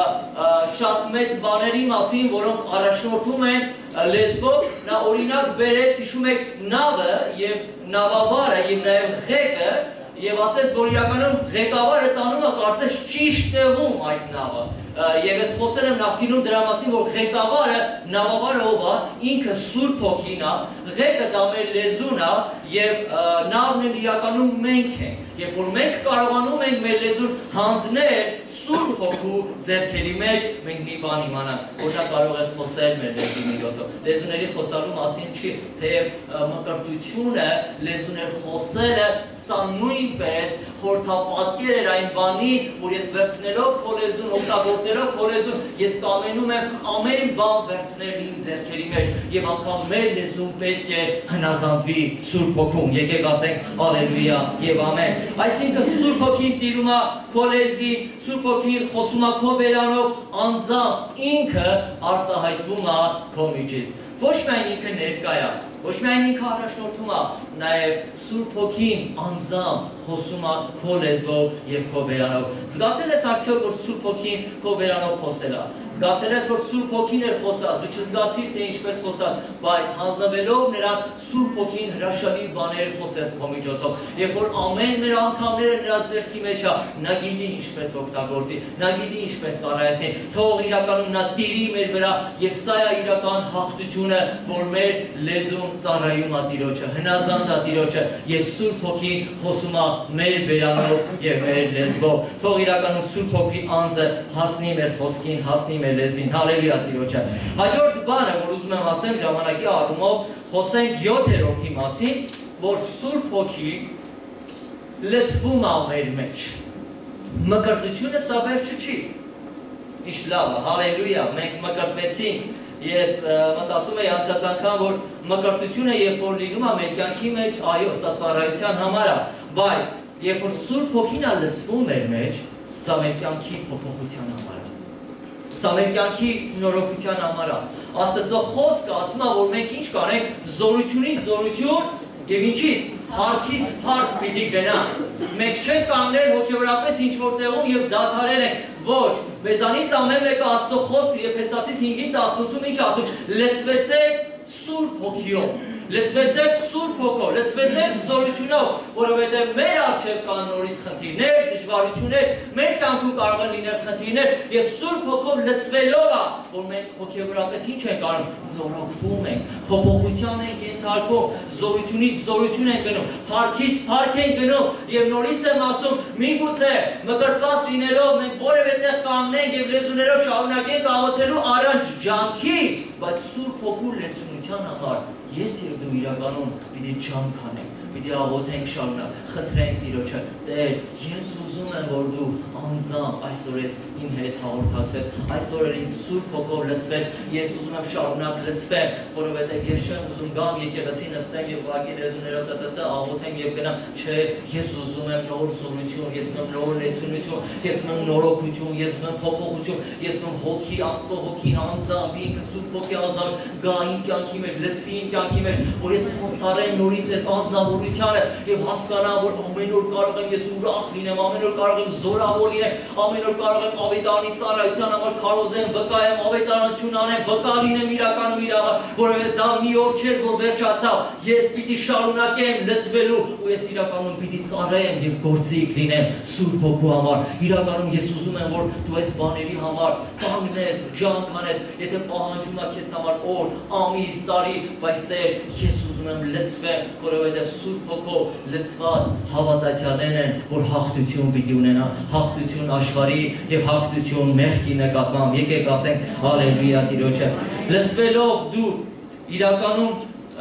շատ մեծ բաների մասին, որոնք առաջնորդում են լեզվով, նա օրինակ բերեց, հիշում եք, նավը եւ նավավարը եւ նաեւ ղեկը, եւ ասեց, որ իրականում ղեկավարը տանում է կարծես ճիշտ տեղում այդ նավը։ Եվ ես խոսել եմ նախկինում դրա մասին, որ ղեկավարը, նավավարը ով է, ինքը Սուրբ Հոգին է, ղեկը դա մեր լեզուն է եւ նավն էլ իրականում մենք ենք։ Երբ որ մենք կարողանում ենք մեր լեզուն հանձնել Սուրբ Հոգու ձեռքերի մեջ, մենք մի բան իմանանք, որ նա կարող է խոսել մեր լեզվի միջոցով։ Լեզուների խոսալու մասին չի, թեև մկրտությունը, լեզուներ խոսելը, սա նույնպես խորհրդապատկեր էր այն բանի, որ ես վերցնելով քո լեզուն, օգտագործելով քո լեզուն, ես կամենում եմ ամեն բան վերցնել իմ ձեռքերի մեջ եւ անգամ մեր լեզուն պետք է հնազանդվի Սուրբ Հոգուն։ Եկեք ասենք հալելույա եւ ամեն։ Այսինքն Սուրբ Հոգին տիրում է քո լեզվին, Սուրբ Հոգին խոսում է քո բերանով, անձամբ ինքը արտահայտվում է քո միջից։ Ոչ միայն ինքը ներկա է, ոչ միայն ինքը առաջնորդում է, նաև Սուրբ Հոգին անձամբ խոսում է քո լեզվով եւ քո բերանով։ Զգացել ես արդյոք, որ Սուրբ Հոգին քո բերանով խոսել է։ Զգացել ես, որ Սուրբ Հոգին էր խոսած, դու չզգացիր, թե ինչպես խոսած, բայց հանձնվելով նրան Սուրբ Հոգին հրաշալի բաներ խոսեց քո միջոցով։ Երբ որ ամեն մեր անդամները նրա ձեռքի մեջ է, նա գիտի ինչպես օգտագործի, նա գիտի ինչպես ծառայեցնի։ Թող իրականում նա տիրի մեր վրա եւ սա է իրական հաղթությունը, որ մեր լեզուն ծառայում է Տիրոջը, հնազանդ է Տիրոջը եւ Սուրբ Հոգին խոսում է մեր բերանով եւ մեր լեզվով։ Թող իրականում Սուրբ Հոգի անձը հասնի մեր խոսքին, հասնի մեր լեզվին։ Հալելույա Տիրոջը։ Հաջորդ բանը, որ ուզում եմ ասեմ ժամանակի առումով, խոսենք յոթերորդի մասին, որ Սուրբ Հոգի լցվում է մեր մեջ։ Մկրտությունը սա վերջը չի։ Ինչ լավ է, հալելույա, մենք մկրտվեցինք։ Ես մտածում եմ անցած անգամ, որ մկրտությունը երբ որ լինում է մեր կյանքի մեջ, այո, սա ծառայության համար է, բայց երբ որ Սուրբ Հոգին է լցվում մեր մեջ, սա մեր կյանքի փոփոխության համար է։ Սա մեր կյանքի նորոգության համար է։ Աստծո խոսքը ասում է, որ մենք ինչ կանենք, զորությունից զորություն եւ ինչից Փառքից փառք պիտի գնանք։ Մենք չենք կանգնել հոգեորապես ինչ-որ տեղում եւ դադարել ենք։ Ոչ, մեզանից ամեն մեկը Աստծո խոսքը Եփեսացիս հինգի տասնութում ինչ ասում, լցվեցեք Սուրբ Հոգիով։ Լցվեցեք Սուրբ Հոգով, լցվեցեք զորությունով, որովհետև մեր առջև կան նորից խնդիրներ, դժվարություններ, մեր կյանքում կարող են լինել խնդիրներ, եւ Սուրբ Հոգով լցվելով է, որ մենք հոգեորապես ինչ ենք անում, զորացվում ենք, փոփոխության ենք ենթարկվում, զորությունից զորություն ենք գնում, փառքից փառք ենք գնում, եւ նորից եմ ասում, միգուցե մկրտված լինելով մենք որևէ տեղ կանգնենք եւ լեզուներով շարունակենք աղոթելու առանց ջանքի, բայց Սուրբ Հոգու լեցունության համար ես եւ դու իրականում պիտի ջանք անենք, պիտի աղոթենք շարունակ, խնդրենք Տիրոջը, Տեր, ես ուզում եմ, որ դու անձամբ այսօր իմ հետ հաղորդակցես, այսօր ինձ Սուրբ Հոգով լցվես, ես ուզում եմ շարունակ լցվեմ, որովհետեւ ես չեմ ուզում գամ եկեղեցի նստեմ եւ ուղղակի լեզուներով տտտ աղոթեմ եւ գնամ, չէ, ես ուզում եմ նոր զորություն, ես ուզում եմ նոր լեցունություն, ես ուզում եմ նորոգություն, ես ուզում եմ փոփոխություն, ես ուզում եմ հոգի, Աստծո հոգին անձամբ ինքը Սուրբ Հոգի ազնավ գա իմ կյանքի մեջ, լցվի իմ կյանքի մեջ, որ ես փորձարեմ նորից այս անձնավորությունը եւ հասկանամ, որ ամեն օր կարող եմ ես ուրախ լինեմ, ամեն օր կարող եմ զորավոր լինեմ, ամեն օր կարող եմ ավետարանի ծառայության համար քարոզեմ, վկայեմ, ավետարանություն անեմ, վկա լինեմ իրականում իր համար, որովհետեւ դա մի օր չէր, որ վերջացավ, ես պիտի շարունակեմ լցվելու ու ես իրականում պիտի ծառայեմ եւ գործիք լինեմ Սուրբ Հոգու համար։ Իրականում ես ուզում եմ, որ դու այս բաների համար կանգնես, ջանք անես, եթե պահանջում է քեզ համար օր, ամիս, տարի, բայց Տեր, ես ուզում եմ լցվեմ, որովհետեւ Սուրբ Հոգով լցված հավատացյալներն են, որ հաղթություն պիտի ունենան, հաղթություն աշխարհի եւ հաղթություն մեղքի նկատմամբ։ Եկեք ասենք հալելույա Տիրոջը։ Լցվելով դու իրականում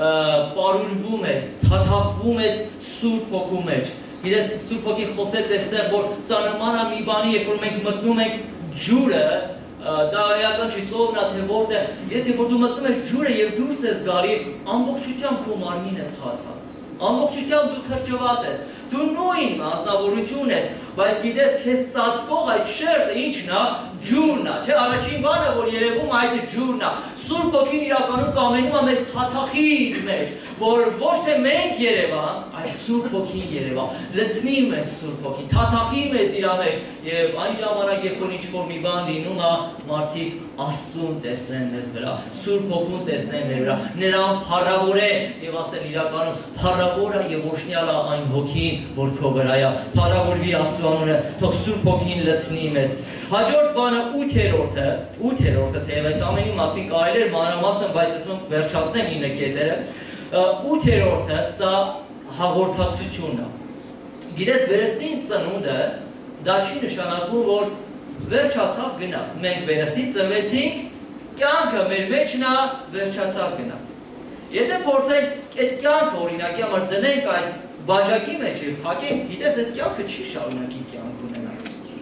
պարուրվում ես, թաթախվում ես Սուրբ Հոգու մեջ։ Գիտես, Սուրբ Հոգի խոսեց այստեղ, որ սա նման է մի բանի, երբ որ մենք մտնում ենք ջուրը, դա էական չի ծովն է, թե որտեղ, ես երբ որ դու մտնում ես ջուրը եւ դուրս ես գալի, ամբողջությամբ քո մարմինը թաց է, ամբողջությամբ դու թրջված ես, դու նույն ազնվորություն ես, բայց գիտես, քեզ ծածկող այդ շերտը ինչն է, ջուրն է, չէ, առաջին բանը, որ երևում այդ ջուրն է, Սուրբ Հոգին իրականում կամենում է մեզ թաթախի իր մեջ, որ ոչ թե մենք Երևան, այլ Սուրբ Հոգին Երևան, լցնի մեզ Սուրբ Հոգին, թաթախի մեզ իր մեջ, եւ այն ժամանակ, երբ որ ինչ-որ մի բան լինում է, մարդիկ Աստծուն տեսնեն մեզ վրա, Սուրբ Հոգուն տեսնեն մեր վրա, նրան փառավորեն եւ ասեն իրականում փառավոր է եւ օշնյալ է այն Հոգին, որ քո վրա է, փառավորվի Աստծո անունը, թող Սուրբ Հոգին լցնի մեզ։ Հաջորդ բանը ութերորդը, ութերորդը թեև այս ամենի մասին կարելի է մանրամասն, բայց ես ում վերջացնեմ ինը կետերը, ութերորդը սա հաղորդակցությունն է։ Գիտես, վերստին ծնունդը դա չի նշանակում, որ վերջացավ գնաց։ Մենք վերստին ծնվեցինք, կյանքը մեր մեջն է, վերջացավ գնաց։ Եթե փորձենք այդ կյանքը օրինակի համար դնենք այս բաժակի մեջ եւ փակենք, գիտես, այդ կյանքը չի շարունակի կյանք ունենալ։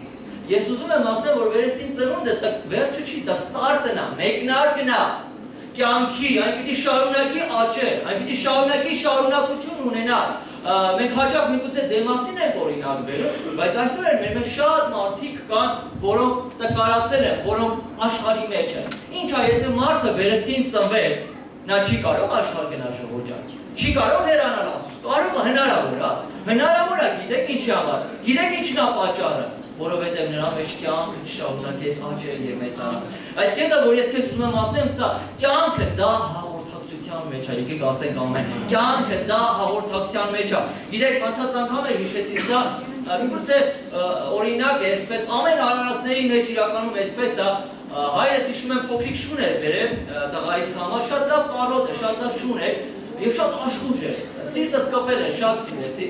Ես ուզում եմ ասեմ, որ վերստին ծնունդը դա վերջը չի, դա ստարտն է, մեկնարկն է կյանքի, այն պիտի շարունակի աճել, այն պիտի շարունակի շարունակություն ունենալ։ Մենք հաճախ միգուցե Դեմասին ենք օրինակ բերում, բայց այսօր էլ մեր մեջ շատ մարդիկ կան, որոնք տկարացել են, որոնք աշխարհի մեջ են։ Ինչ է, եթե մարդը վերստին ծնվեց, նա չի կարող աշխարհ գնալ ժողոջաց, չի կարող հեռանալ Աստծուց, կարող է հնարավոր է, հնարավոր է, գիտեք ինչի համար, գիտեք ինչն է պատճառը, որովհետև նրա մեջ կյանքը չշարունակեց աճել եւ մեծանալ։ Այս կետը, որ ես քեզ ուզում եմ ասեմ, սա կյանքը դա հաղորդակցության մեջ է, եկեք ասենք ամեն։ Կյանքը դա հաղորդակցության մեջ է։ Գիտեք, անցած անգամ էլ հիշեցի սա, միգուցե օրինակ է, այսպես ամեն արարածների մեջ իրականում այսպես է, հայրս հիշում եմ փոքրիկ շուն էր բերել տղայիս համար, շատ լավ կարոտ է, շատ լավ շուն է եւ շատ աշխուժ է։ Սիրտս կպել է, շատ սիրեցի։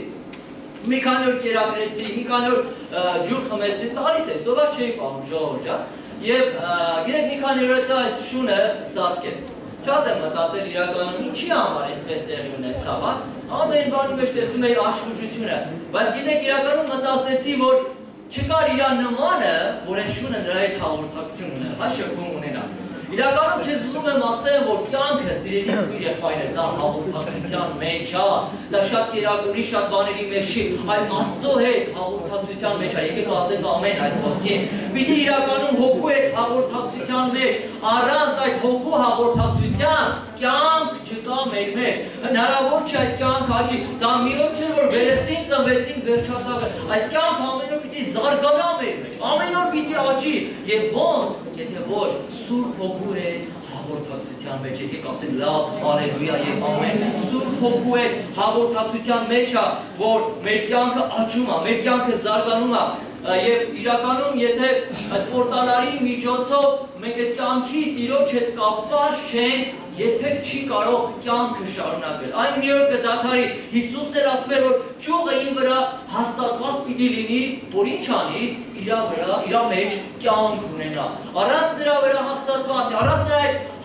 Մի քանի օր կերակրեցի, մի քանի օր ջուր խմեցի, տալիս է, սովոր չէի պահում ժողովուրդ, եւ գիտեք մի քանի օր հետո այս շունը սատկեց։ Շատ եմ մտածել իրականում ինչի համար այսպես տեղի ունեցավ, հա։ Ամեն բանի մեջ տեսնում էի աշխուժությունը, բայց գիտեք իրականում մտածեցի, որ չկար իր նմանը, որ այս շունը նրա հետ հաղորդակցություն ունենա, հա շփում ունենա։ Իրականում չես ուզում եմ ասեմ, որ կյանքը սիրելիս ու եղբայրներ, դա հաղորդակցության մեջ է, դա շատ կերակուրի, շատ բաների մեջ չի, այլ Աստծո հետ հաղորդակցության մեջ է, եկեք ասենք ամեն այս խոսքին, պիտի իրականում հոգու հետ հաղորդակցության մեջ, առանց այդ հոգու հաղորդակցության, կյանք չկա մեր մեջ, հնարավոր չէ այդ կյանք աճի, դա մի օր չէ, որ վերստին ծնվեցին վերջացավ, այս կյանքը ամեն օր պիտի զարգանա մեր մեջ, ամեն օր պիտի աճի, եւ ոնց, եթե ոչ Սուրբ Հոգու հետ հաղորդակցության մեջ, եկեք ասենք լավ, հալելույա եւ ամեն, Սուրբ Հոգու հետ հաղորդակցության մեջ է, որ մեր կյանքը աճում է, մեր կյանքը զարգանում է, եւ իրականում եթե այդ պորտալարի միջոցով մենք այդ կյանքի Տիրոջ հետ կապված չենք, երբեք չի կարող կյանքը շարունակել։ Այն մի օր կդադարի, Հիսուսն էր ասում էր, որ ճյուղը իմ վրա հաստատված պիտի լինի, որ ինչ անի, իր վրա, իր մեջ կյանք ունենա։ Առանց նրա վրա հաստատված, առանց նրա այդ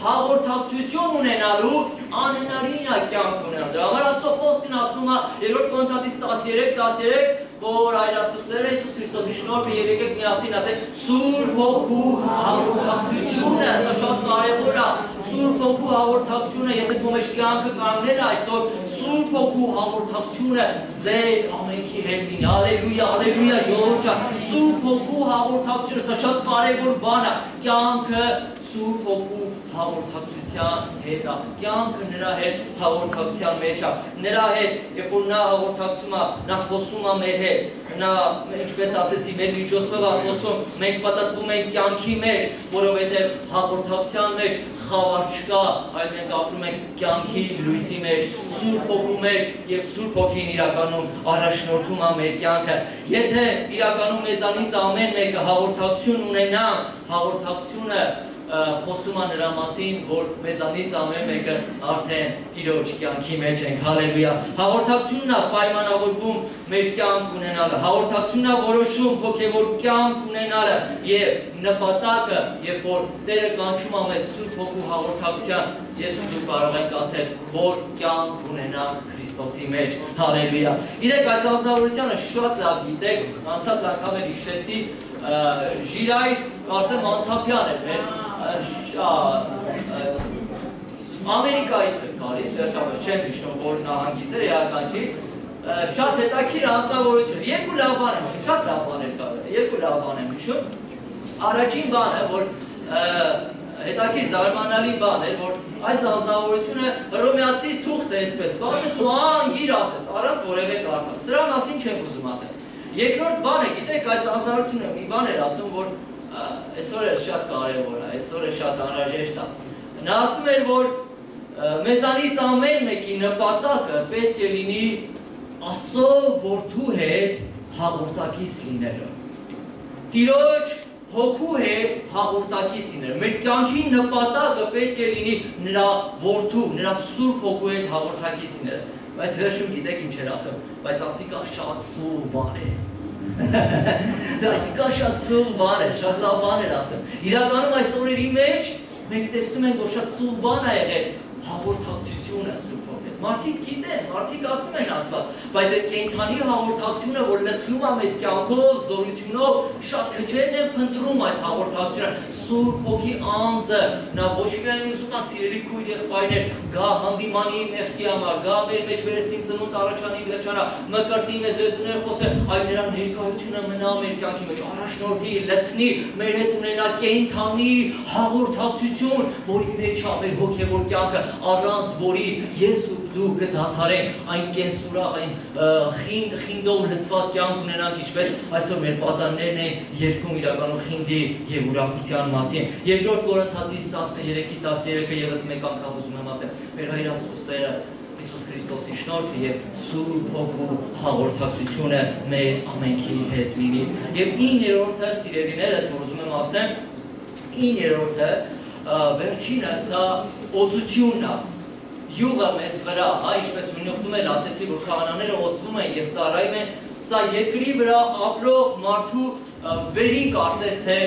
հաղորդակցություն ունենալու անհնարին է կյանք ունենալու։ Դրա համար Աստծո խոսքն ասում է երկրորդ Կորինթացիս տասներեք տասներեք, որ այլ Աստծո սերը Հիսուս Քրիստոսի շնորհը եւ եկեք միասին ասենք Սուրբ Հոգու հաղորդակցությունը, սա շատ կարեւոր է։ Սուրբ Հոգու հաղորդակցությունը, եթե դու մեջ կյանքը կանգնել այսօր, Սուրբ Հոգու հաղորդակցությունը ձեր ամենքի հետ լինի։ Հալելույա, հալելույա, ժողովուրդ ջան։ Սուրբ Հոգու հաղորդակցությունը, սա շատ կարեւոր բան է։ Կյանքը Սուրբ Հոգու հաղորդակցության հետ է, կյանքը նրա հետ հաղորդակցության մեջ է, նրա հետ, երբ որ նա հաղորդակցում է, նա խոսում է մեր հետ, նա, ինչպես ասեցի, մեր միջոցով է խոսում, մենք պատտվում ենք կյանքի մեջ, որովհետև հաղորդակցության մեջ խավար չկա, այլ մենք ապրում ենք կյանքի լույսի մեջ, Սուրբ Հոգու մեջ եւ Սուրբ Հոգին իրականում առաջնորդում է մեր կյանքը։ Եթե իրականում մեզանից ամեն մեկը հաղորդակցություն ունենա, հաղորդակցությունը խոսում է նրա մասին, որ մեզանից ամեն մեկը արդեն իրոջ կյանքի մեջ ենք, հալելույա։ Հաղորդակցությունն է պայմանավորվում մեր կյանք ունենալը, հաղորդակցությունն է որոշում հոգևոր կյանք ունենալը եւ նպատակը, երբ որ Տերը կանչում է մեզ Սուրբ Հոգու հաղորդակցության, ես ու դու կարող ենք ասել, որ կյանք ունենանք Քրիստոսի մեջ, հալելույա։ Գիտեք, այս ազնվորությունը շատ լավ գիտեք, անցած անգամ էլ հիշեցի, Ժիրայր կարծեմ Անթափյան էր, Ամերիկայից էր գալիս, վերջապես չեմ հիշում, որ նահանգից էր, էական չի, շատ հետաքրքիր անձնավորություն, երկու լավ բան եմ հիշում, շատ լավ բան էր կարել, երկու լավ բան եմ հիշում, առաջին բանը, որ հետաքրքիր զարմանալի բան էր, որ այս անձնավորությունը հռոմեացիս թուղթ է այսպես, բացը դու անգիր ասել, առանց որևէ կարգով, սրա մասին չեմ ուզում ասել։ Երկրորդ բանը, գիտեք, այս անձնավորությունը մի բան էր ասում, որ այսօր է շատ կարևոր է, այսօր է շատ անհրաժեշտ է։ Նա ասում էր, որ մեզանից ամեն մեկի նպատակը պետք է լինի Աստծո որդու հետ հաղորդակից լինելը։ Տիրոջ Հոգու հետ հաղորդակից լինելը։ Մեր կյանքի նպատակը պետք է լինի նրա որդու, նրա Սուրբ Հոգու հետ հաղորդակից լինելը։ Բայց վերջում գիտեք ինչ էր ասում, բայց ասիկա շատ սուր բան է։ Ասիկա շատ սուր բան է, շատ լավ բան էր ասում։ Իրականում այս օրերի մեջ մենք տեսնում ենք, որ շատ սուր բան է եղել հաղորդակցությունը Սուրբ Հոգու հետ։ Մարդիկ գիտեն, մարդիկ ասում են Աստված, բայց այդ կենդանի հաղորդակցությունը, որ լցնում է մեզ կյանքով, զորությունով, շատ քչերն են փնտրում այս հաղորդակցությունը։ Սուրբ Հոգի անձը, նա ոչ միայն ուզում է սիրելի քույր եղբայրներ, գա հանդիմանի մեղքի համար, գա մեր մեջ վերստին ծնունդ առաջանի վերջանա, մկրտի մեզ լեզուներ խոսել, այլ նրա ներկայությունը մնա մեր կյանքի մեջ, առաջնորդի, լցնի, մեր հետ ունենա կենդանի հաղորդակցություն, որի մեջ է մեր հոգևոր կյանքը, առանց որի ես ու դու կդադարենք այն կենսուրախ, այն խինդ, խինդով լցված կյանք ունենանք, ինչպես այսօր մեր պատաններն են երգում իրականում խինդի եւ ուրախության մասին։ Երկրորդ Կորինթացիս տասներեքի տասներեքը եւս մեկ անգամ ուզում եմ ասել, մեր Հայր Աստծո սերը, Հիսուս Քրիստոսի շնորհքը եւ Սուրբ Հոգու հաղորդակցությունը մեր ամենքի հետ լինի։ Եվ իններորդը, սիրելիներս, որ ուզում եմ ասեմ, իններորդը վերջինը սա օծությունն է։ Յուղը մեզ վրա, հա, ինչպես մնուկնում էլ ասեցի, որ քահանաները օծվում են եւ ծառայում են, սա երկրի վրա ապրող մարդու վերի կարծես թե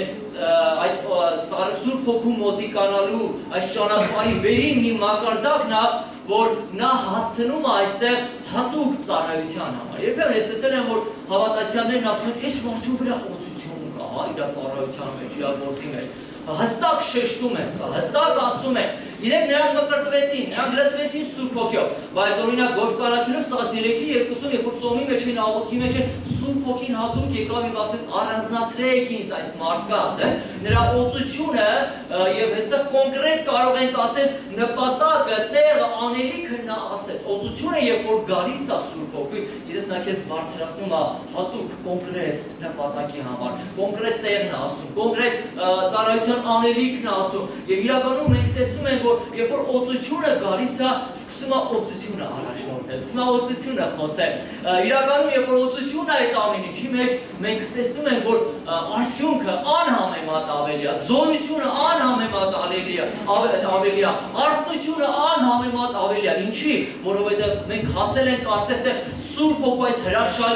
այդ Սուրբ Հոգու մոտիկանալու այս ճանապարհի վերի մի մակարդակն է, որ նա հասցնում է այստեղ հատուկ ծառայության համար։ Երբեմն ես տեսել եմ, որ հավատացյալներն ասում են, այս մարդու վրա օծություն կա, հա, իր ծառայության մեջ, իր գործի մեջ։ Հստակ շեշտում են սա, հստակ ասում են, իրենք նրանք մկրտվեցին, նրանք լցվեցին Սուրբ Հոգով, բայց օրինակ Գործարքելոց տասներեքի երկուսում, երբ որ ծոմի մեջ են, աղոթքի մեջ են, Սուրբ Հոգին հատուկ եկավ եւ ասեց առանձնացրեք ինձ այս մարդկանց, նրա օծությունը եւ այստեղ կոնկրետ կարող ենք ասել նպատակը, տեղը, անելիքը նա ասեց, օծությունը երբ որ գալիս է Սուրբ Հոգի, իրենց նա քեզ բարձրացնում է հատուկ կոնկրետ նպատակի համար, կոնկրետ տեղն է ասում, կոնկրետ ծառայության անելիքն է ասում եւ իրականում մենք տեսնում ենք, որ երբ որ օծությունը գալիս է, սկսում է օծությունը առաջնորդել, սկսում է օծությունը խոսել։ Իրականում երբ որ օծությունն է այդ ամեն ինչի մեջ, մենք տեսնում ենք, որ արդյունքը անհամեմատ ավելի է, զորությունը անհամեմատ ավելի է, ավելի է, արթնությունը անհամեմատ ավելի է։ Ինչի՞, որովհետեւ մենք հասել ենք կարծես թե Սուրբ Հոգու այս հրաշալի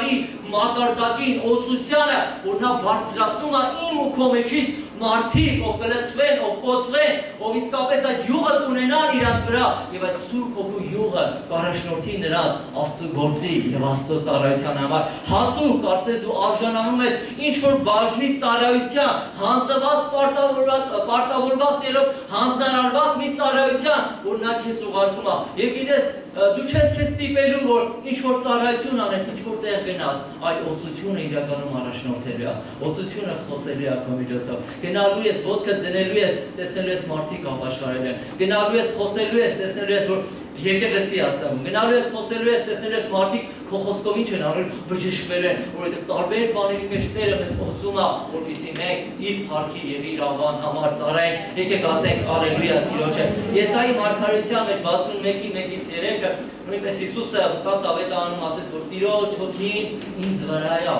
մակարդակին, օծությանը, որ նա բարձրացնում է իմ ու քո մեջից մարդիկ, ով կլցվեն, ով կոծվեն, ով իսկապես այդ յուղը կունենան իրաց վրա, եւ այդ Սուրբ Հոգու յուղը կառաջնորդի նրանց Աստծո գործի եւ Աստծո ծառայության համար։ Հատուկ կարծես դու արժանանում ես ինչ որ բաժնի ծառայության, հանձնված պարտավորված պարտավորված ներով հանձնարարված մի ծառայության, որ նա քեզ ուղարկում է։ Եվ գիտես, դու չես քեզ ստիպելու, որ ինչ որ ծառայություն անես, ինչ որ տեղ գնաս, այլ օծությունը իրականում առաջնորդելու է։ Օծությունը խոսելու է քո միջոցով։ Գնալու ես, ոտքը դնելու ես, տեսնելու ես մարդիկ ապաշխարել են։ Գնալու ես, խոսելու ես, տեսնելու ես, որ եկեղեցի ածում։ Գնալու ես, խոսելու ես, տեսնելու ես մարդիկ քո խոսքով ինչ են անում, բժշկվել են, որովհետև տարբեր բաների մեջ Տերը մեզ օծում է, որպեսզի մենք իր փառքի եւ իր անվան համար ծառայենք։ Եկեք ասենք ալելույա Տիրոջը։ Եսայի մարգարեության մեջ վաթսունմեկի մեկից երեքը նույնպես Հիսուսը տասը ավետարանում ասեց, որ Տիրոջ հոգին ինձ վրա է։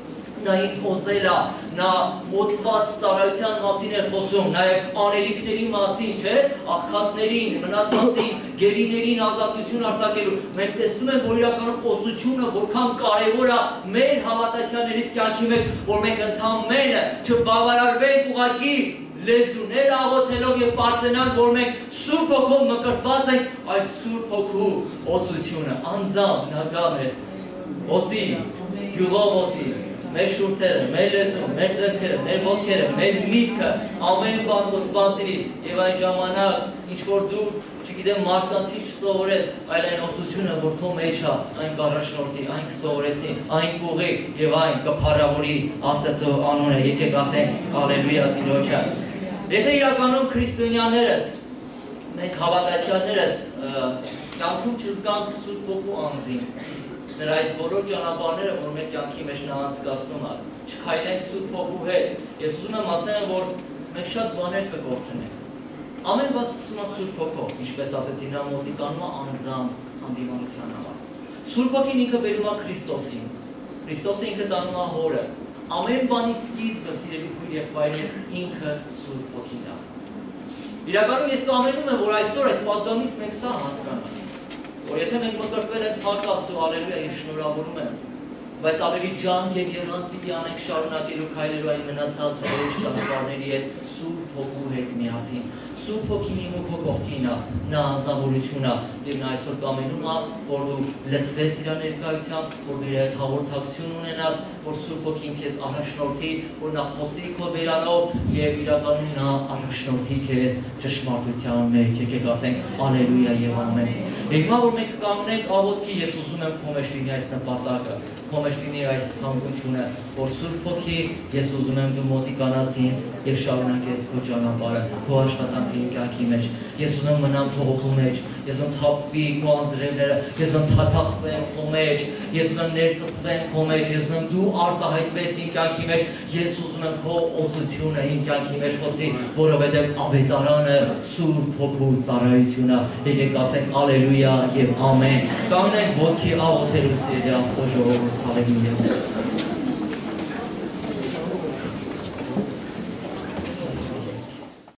Նա ինձ օծել է, նա օծված ծառայության մասին է խոսում, նաև անելիքների մասին, չէ, աղքատներին, մնացածին, գերիներին ազատություն արձակելու։ Մենք տեսնում ենք, որ իրականում օծությունը որքան կարևոր է մեր հավատացյալներից կյանքի մեջ, որ մենք ընդամենը չբավարարվենք ուղղակի լեզուներ աղոթելով եւ պարծենանք, որ մենք Սուրբ Հոգով մկրտված ենք, այլ Սուրբ Հոգու օծությունը անձամբ նա գա մեզ օծի, յուղով օծի մեր շուրթերը, մեր լեզուն, մեր ձեռքերը, մեր ոտքերը, մեր միտքը, ամեն բան օծվածների եւ այն ժամանակ ինչ որ դու, չգիտեմ, մարդկանցից չսովորես, այլ այն օծությունը, որ քո մեջ է, այն կառաջնորդի, այն կսովորեցնի, այն կուղի եւ այն կփառավորի Աստծո անունը։ Եկեք ասենք ալելույա Տիրոջը։ Եթե իրականում քրիստոնյաներս, մենք հավատացյալներս կյանքում չզգանք Սուրբ Հոգու անձին, նրա այս բոլոր ճանապարհները, որ մեր կյանքի մեջ նա անցկացնում է, չքայլենք Սուրբ Հոգու հետ։ Ես ուզում եմ ասեմ, որ մենք շատ բաներ կկորցնենք։ Ամեն բան սկսում է Սուրբ Հոգով, ինչպես ասեցի, նա մոտիկանում է անձամբ հանդիմանության համար։ Սուրբ Հոգին ինքը բերում է Քրիստոսին։ Քրիստոսը ինքը տանում է Հորը։ Ամեն բանի սկիզբը, սիրելի քույր եւ հայրեր, ինքը Սուրբ Հոգին է։ Իրականում ես կամենում եմ, որ այսօր այս պատգամից մենք սա հասկանանք, որ եթե մենք մկրտվել ենք փառք Աստծո, ալելույա, ես շնորհավորում եմ, բայց ավելի ջանք եւ եղանք պիտի անենք շարունակելու քայլելու այն մնացած որոշ ճանապարհների հետ Սուրբ Հոգու հետ միասին։ Սուրբ Հոգին իմ ու քո կողքին է, նա անձնավորություն է եւ նա այսօր կամենում է, որ դու լցվես իր ներկայությամբ, որ իր հետ հաղորդակցություն ունենաս, որ Սուրբ Հոգին քեզ առաջնորդի, որ նա խոսի քո բերանով եւ իրականում նա առաջնորդի քեզ ճշմարտության մեջ։ Եկեք ասենք ալելույա եւ ամեն։ Հիմա որ մենք կանգնենք աղոթքի, ես ուզում եմ քո մեջ լինի այս նպատակը, քո մեջ լինի այս ցանկությունը, որ Սուրբ Հոգի, ես ուզում եմ դու մոտիկանաս ինձ եւ շարունակես քո ճանապարհը, քո աշխատանքի կյանքի մեջ։ Ես ուզում եմ մնամ քո հոգու մեջ, ես ուզում թափվի քո անձրևները, ես ուզում թաթախվեմ քո մեջ, ես ուզում ներծծվեմ քո մեջ, ես ուզում դու արտահայտվես իմ կյանքի մեջ, ես ուզում եմ քո օծությունը իմ կյանքի մեջ խոսի, որովհետեւ ավետարանը Սուրբ Հոգու ծառայությունն է։ Եկեք ասենք ալելույա եւ ամեն։ Կանգնենք ոտքի աղոթելու սիրելի Աստծո ժողովուրդ, հալելույա։